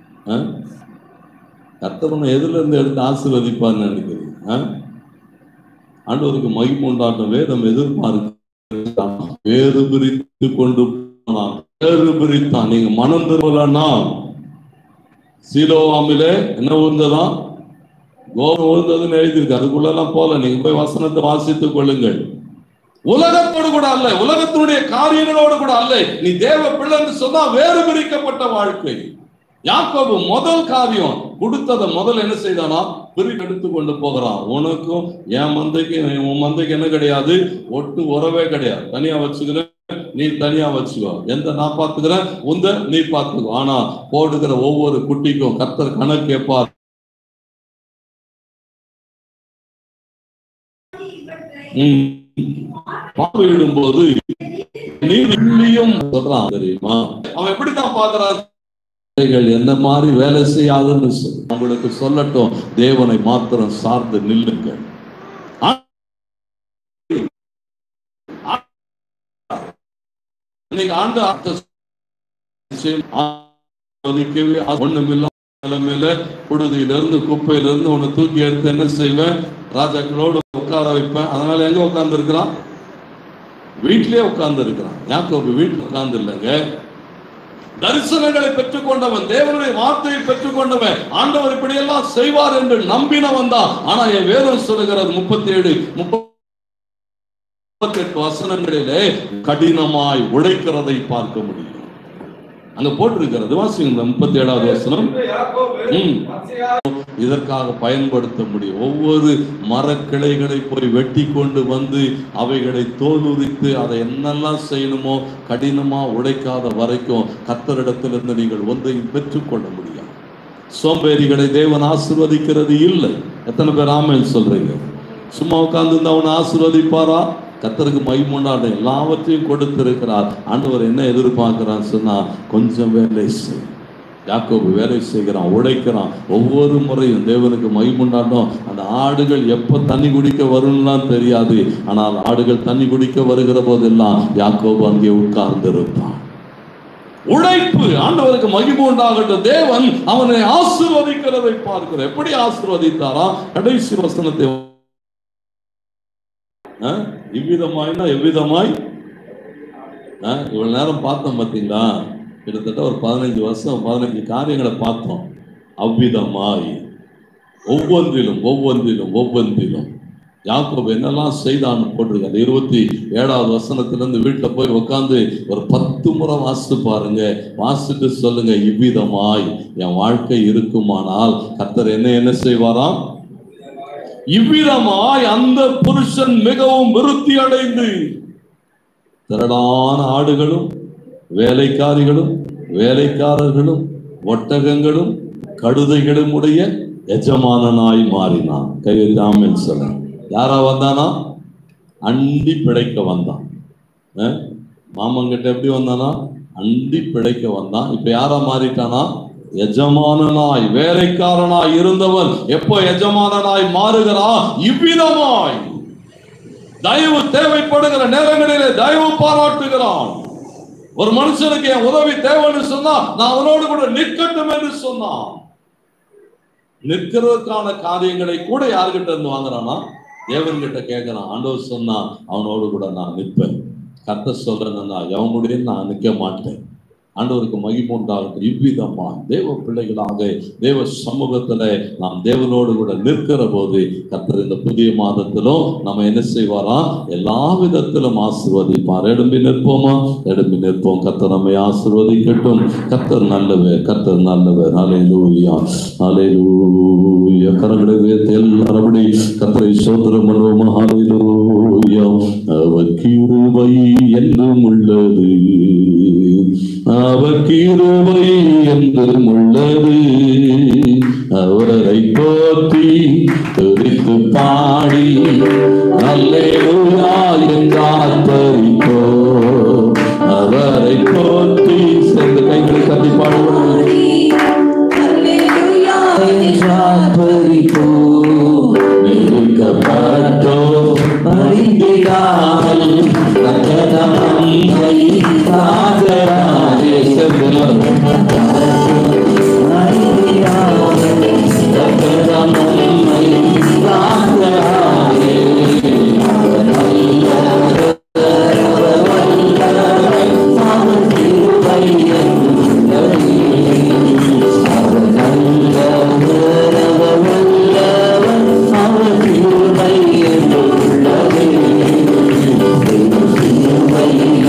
கர்த்தர் உன்னை எதுல இருந்து எடுத்து ஆசீர்வதிப்பார்னு நினைக்கிறீங்க? ஆண்டவருக்கு மகிமை உண்டாட்டம். வேதம் எதிர்பார்க்க வேறு பிரித்து கொண்டு போனான். வேறு பிரித்தான். நீங்க மனம் திரும்பலன்னா சீலோவாமிலே என்ன ஊர்ந்ததான்? கோபம் ஊர்ந்ததுன்னு எழுதியிருக்கு. அதுக்குள்ளெல்லாம் போல. நீங்க போய் வசனத்தை வாசித்துக் கொள்ளுங்கள். உலகத்தோடு கூட அல்ல, உலகத்தினுடைய காரியங்களோடு கூட அல்ல. நீ தேவ பிள்ளைன்னு சொன்னா வேறு பிரிக்கப்பட்ட வாழ்க்கை. யாக்கோபு முதல் காரியம் கொடுத்ததை முதல் என்ன செய்தானா? பிரித்தெடுத்து கொண்டு போகிறான். உனக்கும் என் மந்தைக்கு உன் மந்தைக்கு என்ன கிடையாது? ஒட்டு உறவே கிடையாது. தனியா வச்சுக்கிறேன், நீ தனியா வச்சுக்கோ. எந்த நான் பார்த்துக்கிறேன், உந்த நீ பார்த்துக்கோ. ஆனா போடுகிற ஒவ்வொரு குட்டிக்கும் கர்த்தர் கணக்கு கேட்பார். பார்வையிடும் போது நீதியும் சொல்றான் தெரியுமா? அவன் எப்படித்தான் பார்க்கிறான்? என்ன மாதிரி வேலை செய்யாதுன்னு உங்களுக்கு சொல்லட்டும், தேவனை மாத்திரம் சார்ந்து நில்லுங்க. ஒண்ணுமில்ல நிலைமையில புழுதியிலிருந்து குப்பையிலிருந்து ஒண்ணு தூக்கி எடுத்து என்ன செய்வேன்? ராஜாக்களோடு உட்கார வைப்பேன். அதனால எங்க உட்கார்ந்து இருக்கிறான்? வீட்டிலேயே உட்கார்ந்து இருக்கிறான். யாக்கோபு வீட்டில் உட்கார்ந்து இல்லைங்க, தரிசனங்களை பெற்றுக் கொண்டவன், தேவனுடைய வார்த்தையை பெற்றுக் கொண்டவன், ஆண்டவர் இப்படி எல்லாம் செய்வார் என்று நம்பினவன் தான். ஆனா என் வேதம் சொல்லுகிறது 37-38 வசனங்களிலே கடினமாய் உழைக்கிறதை பார்க்க முடியும். அங்க போட்டிருக்கிறது, வாசிங்க 37வது வசனம். இதற்காக பயன்படுத்த முடியும். ஒவ்வொரு மரக்கிளைகளை போய் வெட்டி கொண்டு வந்து அவைகளை தோல் உரித்து அதை என்னெல்லாம் செய்யணுமோ கடினமா உழைக்காத வரைக்கும் கர்த்தரிடத்திலிருந்து நீங்கள் ஒன்றையும் பெற்றுக்கொள்ள முடியாது. சோம்பேறிகளை தேவன் ஆசீர்வதிக்கிறது இல்லை. எத்தனை பேர் ஆமென் சொல்றீங்க? சும்மா உட்கார்ந்து அவனை ஆசீர்வதிப்பாரா? கர்த்தருக்கு மகிமை எல்லாவற்றையும் கொடுத்திருக்கிறார். ஆண்டவர் என்ன எதிர்பார்க்கிறான்னு சொன்னா, கொஞ்சம் வேலை செய். யாக்கோபு வேலை செய்கிறான், உழைக்கிறான். ஒவ்வொரு முறையும் தேவனுக்கு மகிமுண்டாட்டம். அந்த ஆடுகள் எப்ப தண்ணி குடிக்க வரும்லாம் தெரியாது. ஆனால் ஆடுகள் தண்ணி குடிக்க வருகிற போதெல்லாம் யாக்கோபு அங்கே உட்கார்ந்து இருப்பான். உழைப்பு ஆண்டவருக்கு மகிமை உண்டாகட்டும். தேவன் அவனை ஆசீர்வதிக்கிறதை பார்க்கிறார். எப்படி ஆசீர்வதித்தாரா? கடைசி வசனத்தை இவ்விதமாய்னா எவ்விதமாய் இவ்வளவு நேரம் பார்த்தோம் பார்த்தீங்களா? கிட்டத்தட்ட ஒரு 15 வருஷம் 15 காரியங்களை பார்த்தோம். அவ்விதமாய் ஒவ்வொன்றிலும் ஒவ்வொன்றிலும் ஒவ்வொன்றிலும் யாக்கோபு என்னெல்லாம் செய்தான்னு போட்டிருக்காரு. 27வது வசனத்திலிருந்து வீட்டில் போய் உட்காந்து ஒரு 10 முறை வாசித்து பாருங்க. வாசிட்டு சொல்லுங்க, இவ்விதமாய் என் வாழ்க்கை இருக்குமானால் கர்த்தர் என்ன செய்வாராம்? இவ்விதமாய் அந்த புருஷன் மிகவும் விருத்தி அடைந்து திரளான ஆடுகளும் வேலைக்காரிகளும் வேலைக்காரர்களும் ஒட்டகங்களும் கழுதைகளும் உடைய எஜமானனாய் மாறினான். கையெழுத்தாமல் சொல்ல யாரா வந்தானா? அண்டி பிழைக்க வந்தான். மாமங்கிட்ட எப்படி வந்தானா? அண்டி பிழைக்க வந்தான். இப்ப யாரா மாறிட்டானா? எஜமானனாய் வேலைக்காரனாய் இருந்தவன் எப்போ எஜமானனாய் மாறுகிறா? இவ்விதமாய் தயவு தேவைப்படுகிற நேரங்களிலே தயவு பாராட்டுகிறான். ஒரு மனுஷனுக்கு என் உதவி தேவைன்னு சொன்னா நான் அவனோடு கூட நிற்கட்டும் என்று சொன்னான். நிற்கிறதுக்கான காரியங்களை கூட யாருகிட்ட இருந்து வாங்குறானா? தேவன்கிட்ட கேட்கிறான். ஆண்டவர் சொன்னா அவனோடு கூட நான் நிற்பேன். கர்த்தர் சொல்றேன்னா எவனுடைய நான் நிற்க மாட்டேன். ஆண்டவருக்கு மகிமை உண்டாகட்டும். இவ்விதமா தேவ பிள்ளைகளாக தேவ சமூகத்துல நாம் தேவனோடு கூட நிற்கிற போது கர்த்தர் இந்த புதிய மாதத்திலும் நம்ம என்ன செய்வாரா? எல்லா விதத்திலும் ஆசீர்வதிப்பார். எழும்பி நிற்போமா? எழும்பி நிற்போம். கர்த்தர் நம்மை ஆசீர்வதிக்கட்டும். கர்த்தர் நல்லவர், கர்த்தர் நல்லவர். ஹல்லேலூயா, ஹல்லேலூயா. கரங்களை உயர்த்தி எல்லாரும் கர்த்தரை ஸ்தோத்திரம் பண்ணுவோமா? ஹல்லேலூயா. அவர் கிருபை என்றும் உள்ளது, அவர் கிருபை என்றும் உள்ளது. அவரை போற்றி துதித்து பாடி அல்லேலூயா என்றார் பரிப்போ. அவரை போற்றி சேர்ந்து கைகளை கட்டி பாடுவோம். அல்லேலூயா என்றார் பரிப்போ. நெருக்கப்பட்டோ அறிந்திடாமல் கதனமை காதராரே செல்லும் அறிந்திடாமல் கதனமை காதராரே. Thank you.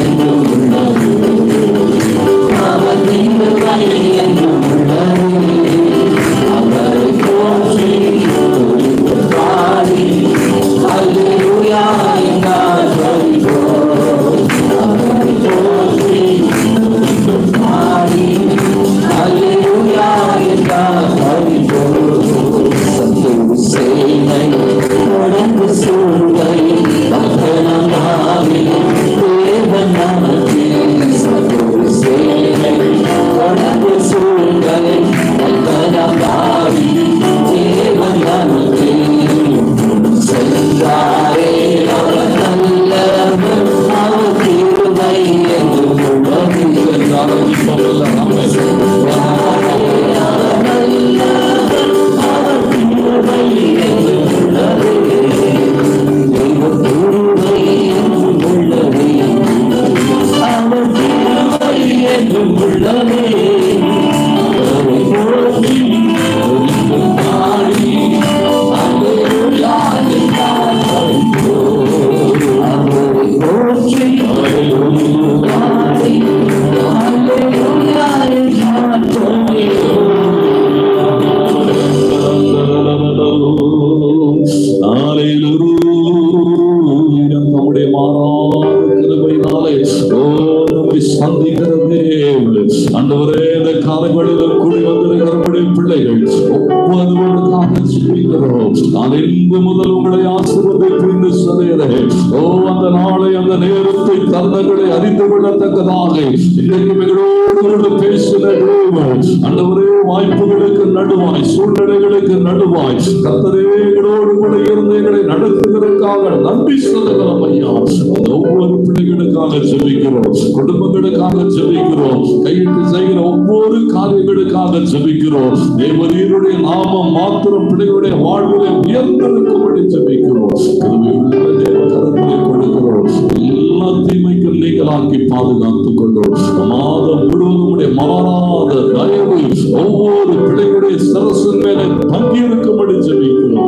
நம்முடைய மாறாத கிருபையினாலே நம்மை சந்திக்கிறதே ஆண்டவரே. இந்த காலங்களிலும் கூடி வந்திருக்கிறபடி பிள்ளைகள் ஒவ்வொருவருக்காக சொல்லிக்கிறோம். நான் இன்று முதல் உங்களை ஆசீர்வதிப்பேன் என்று சொல்லுகிறேன். அந்த நாளை அந்த நேரத்தை தருணங்களை அறிந்து கொள்ளத்தக்கதாக இன்றைக்கு எங்களோடு பேசின ஆண்டவரே, வாய்ப்புகளுக்கு நடுவாய், சூழ்நிலைகளுக்கு நடுவாய் கர்த்தரே எங்களோடு கூட இருந்து எங்களை நடத்துகிறதுக்காக நன்றி சொல்லுகிறோம் ஐயா. ஒவ்வொரு பிள்ளைகளுக்காக ஜெபிக்கிறோம், குடும்பங்களுக்காக ஜெபிக்கிறோம், கையிட்டு செய்கிற ஒவ்வொரு காரியங்களுக்காக ஜெபிக்கிறோம். தேவரீருடைய நாமம் மாத்திரம் பிள்ளைகளுடைய வாழ்விலே உயர்ந்திருக்கும்படி ஜெபிக்கிறோம். கிருபையுள்ள தேவ கரத்திலே கொடுக்கிறோம். எல்லா தீமைக்கும் நீங்களாக்கி பாதுகாத்துக் கொள்ளும். மாதம் முழுவதும் மாறாத தயவு ஒவ்வொரு பிள்ளைகளுடைய சரசின் மேலே தங்கியிருக்கும்படி ஜெபிக்கிறோம்.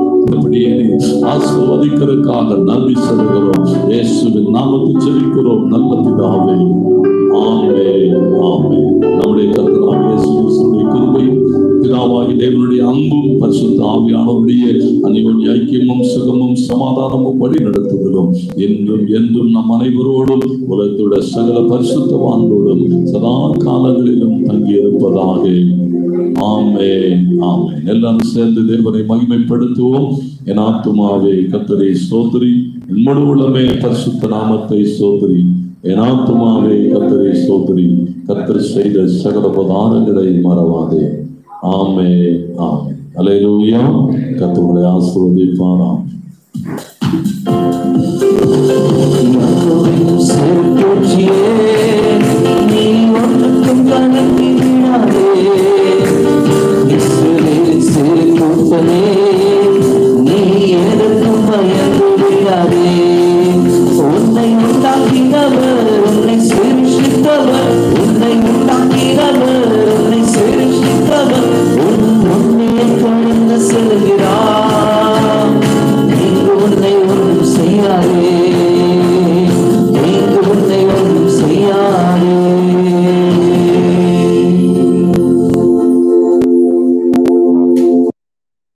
ஆசீர்வதிக்கிறதுக்காக நன்றி சொல்கிறோம். இயேசுவின் நாமத்தில் ஜெபிக்கிறோம் நல்ல பிதாவே, ஆமென், ஆமென். நம்முடைய கர்த்தராகிய இயேசு கிறிஸ்துவின் கிருபையும் பிதாவாகிய தேவனுடைய அன்பும் பரிசுத்த ஆவியானவருடைய அன்யோன்ய ஐக்கியமும் சுகமும் சமாதானமும் வழி நடத்துகிறோம் என்றும் என்றும் நம் அனைவரோடும் உலகத்துடைய சகல பரிசுத்தவான்களோடும் சதா காலங்களிலும் தங்கியிருப்பதாக. ஆமென், ஆமென். எல்லாரும் சேர்ந்து தேவனை மகிமைப்படுத்துவோம். என் ஆத்துமாவே கர்த்தரை ஸ்தோத்திரி, என் முழு உள்ளமே பரிசுத்த நாமத்தை ஸ்தோத்திரி. என் ஆத்துமாவே கர்த்தரை ஸ்தோத்திரி, கர்த்தர் செய்த சகல உபகாரங்களை மறவாதே. ஆமென், ஆமென். அல்லேலூயா. கர்த்தரை ஆசீர்வதிப்பாராம். நீ எதற்கும் பயந்து விடாதே. உன்னை உண்டாக்கினவர், உன்னை சிருஷ்டித்தவர், உன்னை உண்டாக்கினவர், உன்னை சிருஷ்டித்தவர் உன் முன்னே கடந்து செல்கிறார்.